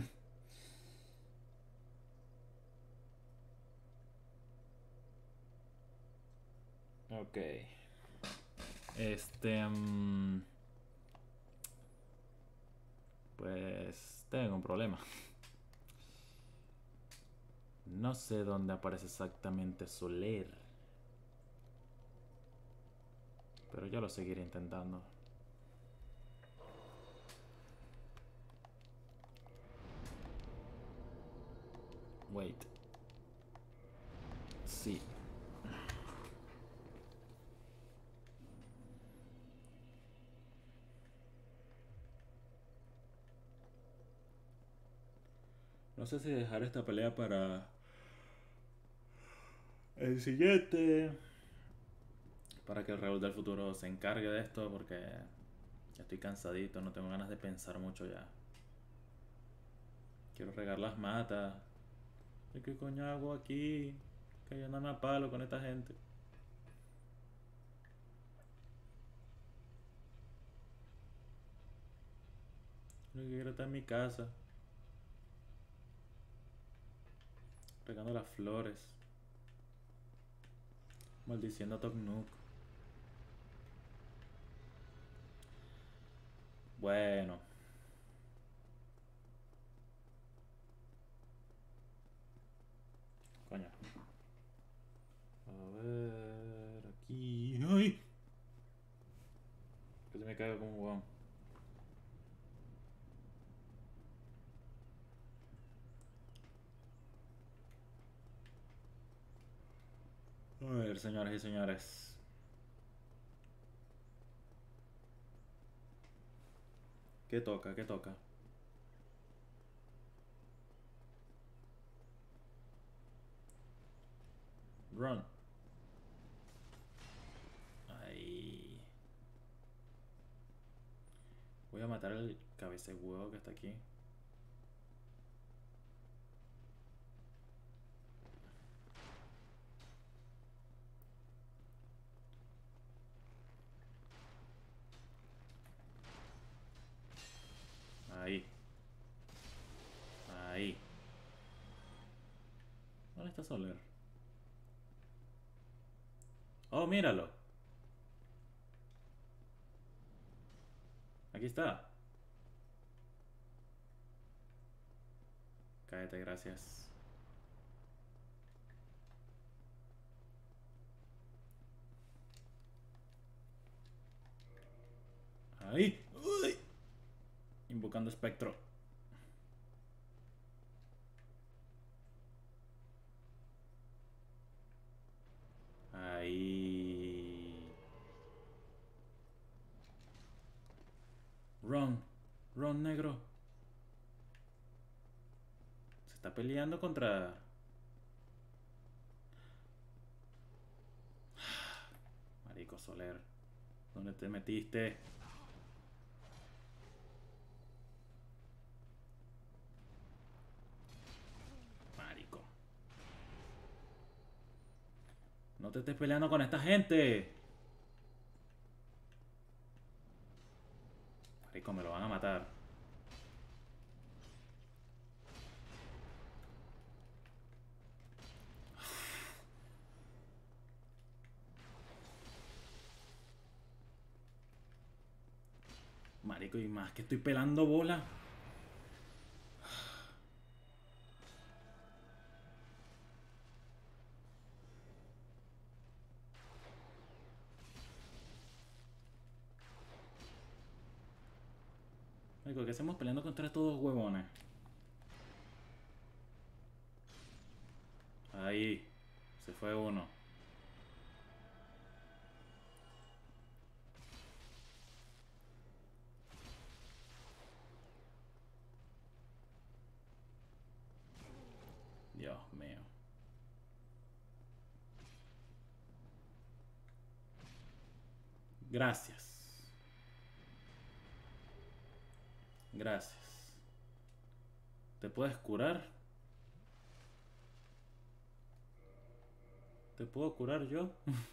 Ok. Este... mm, pues tengo un problema. No sé dónde aparece exactamente Soler. Pero yo lo seguiré intentando. Wait. Sí. No sé si dejar esta pelea para el siguiente. Para que el Raúl del futuro se encargue de esto, porque ya estoy cansadito, no tengo ganas de pensar mucho ya. Quiero regar las matas. ¿Y qué coño hago aquí? Que yo no me apalo con esta gente. Lo que quiero estar en mi casa. Regando las flores. Maldiciendo a Tok Nook. Bueno. Coño. A ver. Aquí. ¡Ay! Que se me caiga como un huevón. A ver, señoras y señores. ¿Qué toca? ¿Qué toca? Run. Ahí. Voy a matar al cabeza de huevo que está aquí. Ahí. Ahí. ¿Dónde está Soler? Oh, míralo. Aquí está. Cállate, gracias. Ahí. Uy. Invocando espectro. Ahí. Ron. Ron negro. Se está peleando contra... Marico Soler. ¿Dónde te metiste? Marico. No te estés peleando con esta gente. Marico, me lo van a matar. Marico, y más que estoy pelando bola. Marico, ¿qué hacemos peleando contra estos dos huevones? Ahí. Se fue uno. Dios mío. Gracias. Gracias. ¿Te puedes curar? ¿Te puedo curar yo?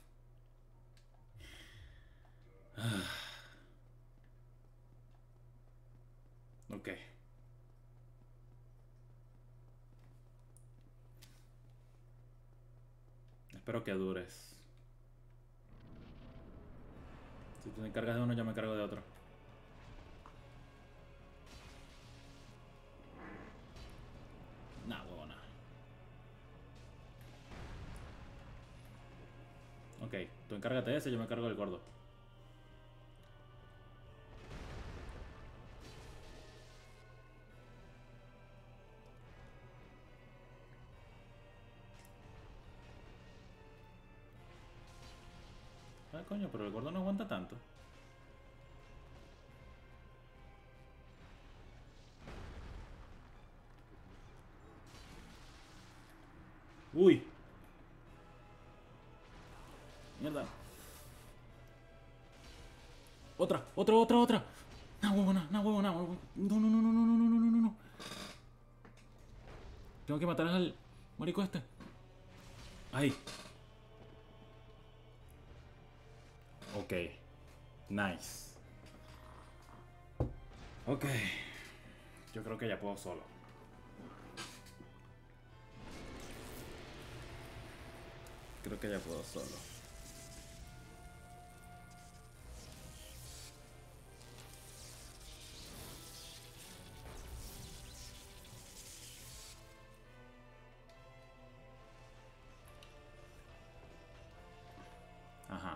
Ok. Espero que dures. Si tú te encargas de uno, yo me encargo de otro. Nah, huevona. Ok, tú encárgate de ese, yo me encargo del gordo. Ah, coño, pero el gordo no aguanta tanto. Uy. Mierda. Otra, otra, otra, otra. No, huevona, no, huevona. No, no, no, no, no, no, no, no, no, no. Tengo que matar al marico este. Ahí. Ok. Nice. Ok. Yo creo que ya puedo solo. Creo que ya puedo solo. Ajá.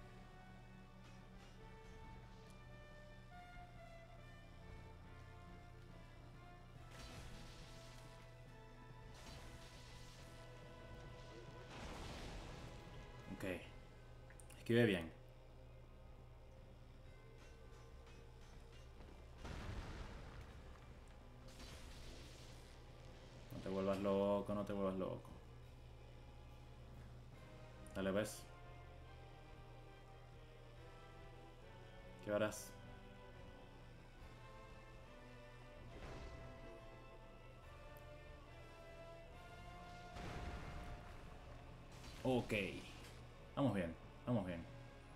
Ok. Esquive bien. No te vuelvas loco, no te vuelvas loco. Dale, ves. ¿Qué harás? Ok. Vamos bien, vamos bien.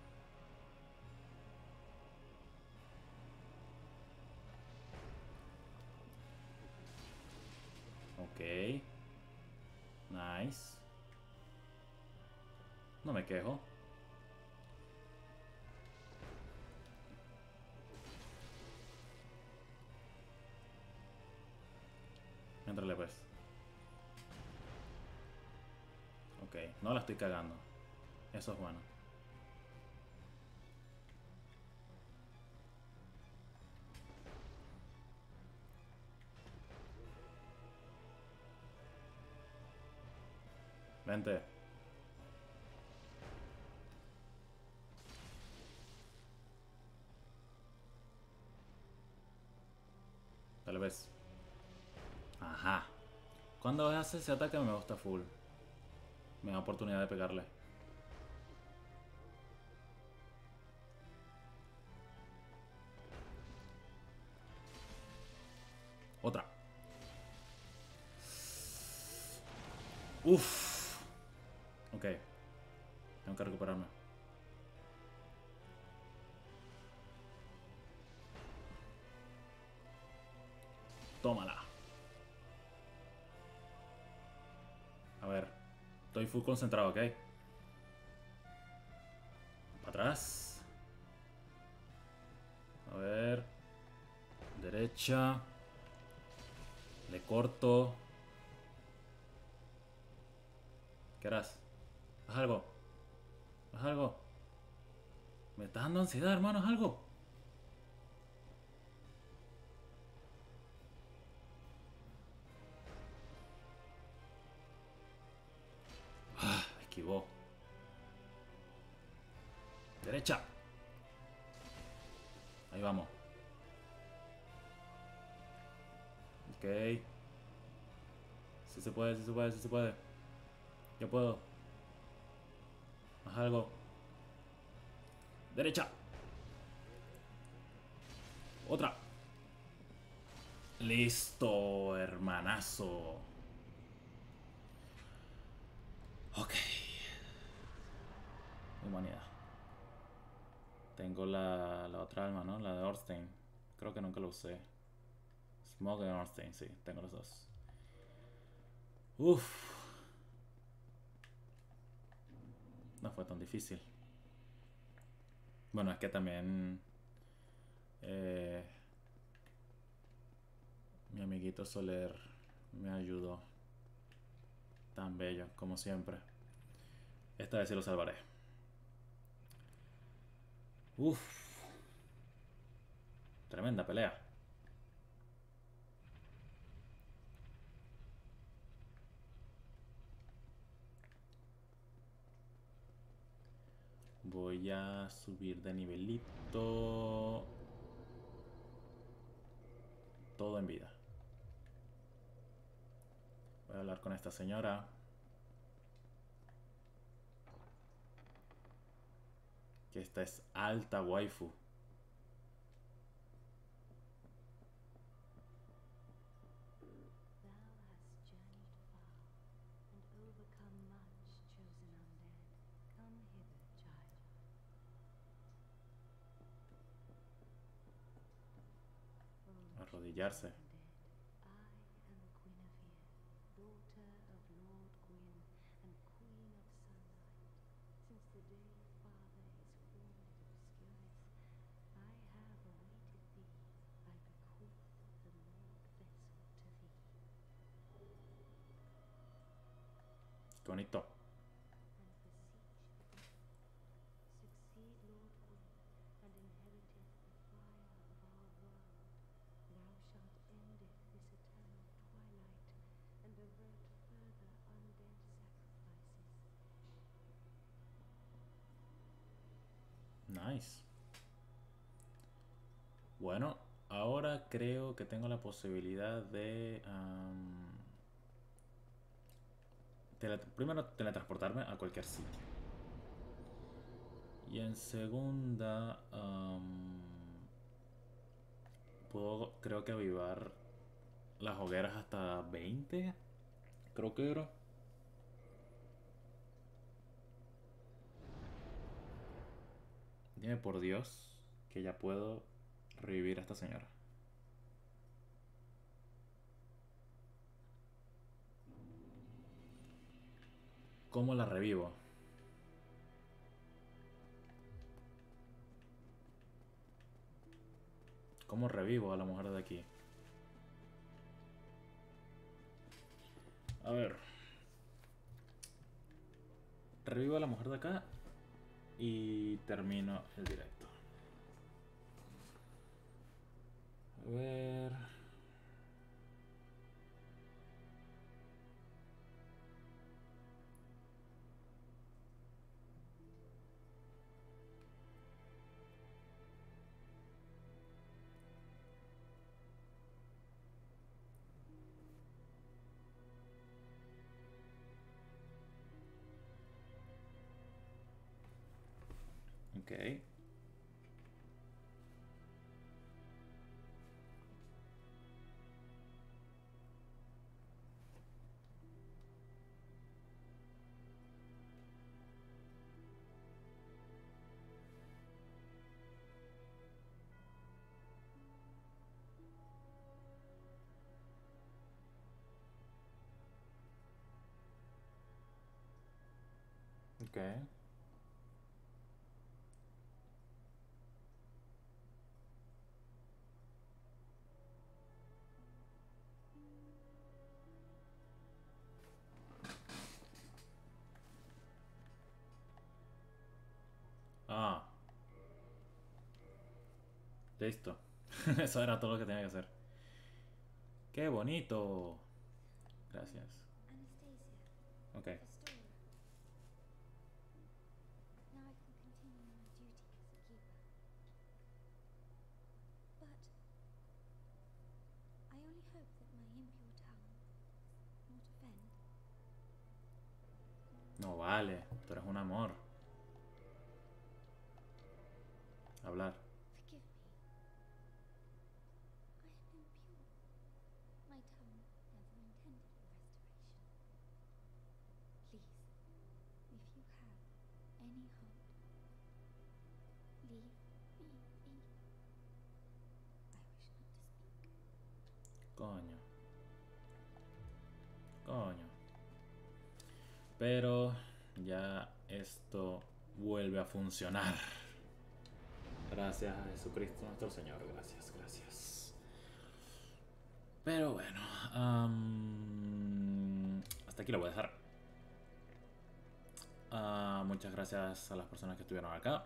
Ok. Nice. No me quejo. Entrale pues. Ok, no la estoy cagando. Eso es bueno. Vente. Tal vez. Ajá. Cuando hace ese ataque me gusta full. Me da oportunidad de pegarle. Otra. Uff. Ok. Tengo que recuperarme. Tómala. A ver. Estoy full concentrado, ¿ok? Para atrás. A ver. Derecha. Le corto. ¿Qué harás? ¿Haz algo? ¿Haz algo? Me estás dando ansiedad, hermano, ¿haz algo? Ah, esquivó. Derecha. Ahí vamos. Ok. Si se puede, si se puede, si se puede. Yo puedo. Haz algo. Derecha. Otra. Listo, hermanazo. Ok. Humanidad. Tengo la, la otra alma, ¿no? La de Orstein. Creo que nunca lo usé. Smog y Orstein, sí. Tengo los dos. Uff. No fue tan difícil. Bueno, es que también... Eh, mi amiguito Soler me ayudó. Tan bello, como siempre. Esta vez sí lo salvaré. Uff. Tremenda pelea. Voy a subir de nivelito. Todo en vida. Voy a hablar con esta señora. Que esta es alta waifu. Thou hast journeyed far and overcome much, chosen undead. Come hither, child. O Arrodillarse. chosen undead, I am Guinevere, daughter of Lord Gwyn and Queen of Sunlight. Since the day father is formed in obscurus, I have awaited thee. I bequeath the Lord vessel to thee. Qué bonito. And beseech thee, succeed Lord Gwyn, and inheriteth the fire of our world. Thou shalt endeth this eternal twilight, and avert further undead sacrifices. Nice. Bueno, ahora creo que tengo la posibilidad de... Um, tele primero, teletransportarme a cualquier sitio. Y en segunda... Um, puedo, creo que avivar las hogueras hasta veinte. Creo que era. Dime por Dios que ya puedo revivir a esta señora. ¿Cómo la revivo? ¿Cómo revivo a la mujer de aquí? A ver. Revivo a la mujer de acá y termino el directo. A ver. Ok. Ok. Listo. Eso era todo lo que tenía que hacer. ¡Qué bonito! Gracias. Anastasia, Ok. Astoria. Now I can continue my duty as a keeper. But I only hope that my impure tongue not offend. No vale, tú eres un amor. Hablar. Forgive me. I am impure. My tongue never intended restoration. Please, if you have any heart, leave me be. I wish not to speak. Coño. Coño. Pero ya esto vuelve a funcionar. Gracias a Jesucristo nuestro Señor. Gracias, gracias. Pero bueno. Um, hasta aquí lo voy a dejar. Uh, muchas gracias a las personas que estuvieron acá.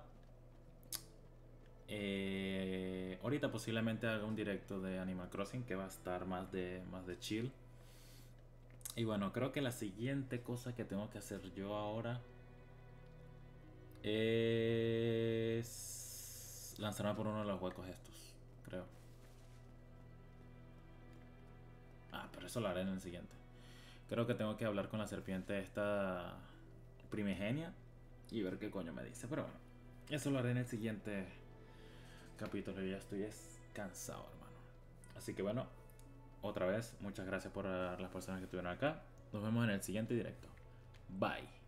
Eh, ahorita posiblemente haga un directo de Animal Crossing que va a estar más de, más de chill. Y bueno, creo que la siguiente cosa que tengo que hacer yo ahora es lanzarme por uno de los huecos estos, creo. Ah, pero eso lo haré en el siguiente. Creo que tengo que hablar con la serpiente esta primigenia y ver qué coño me dice. Pero bueno, eso lo haré en el siguiente capítulo. Yo ya estoy cansado, hermano. Así que bueno, otra vez, muchas gracias por las personas que estuvieron acá. Nos vemos en el siguiente directo. Bye.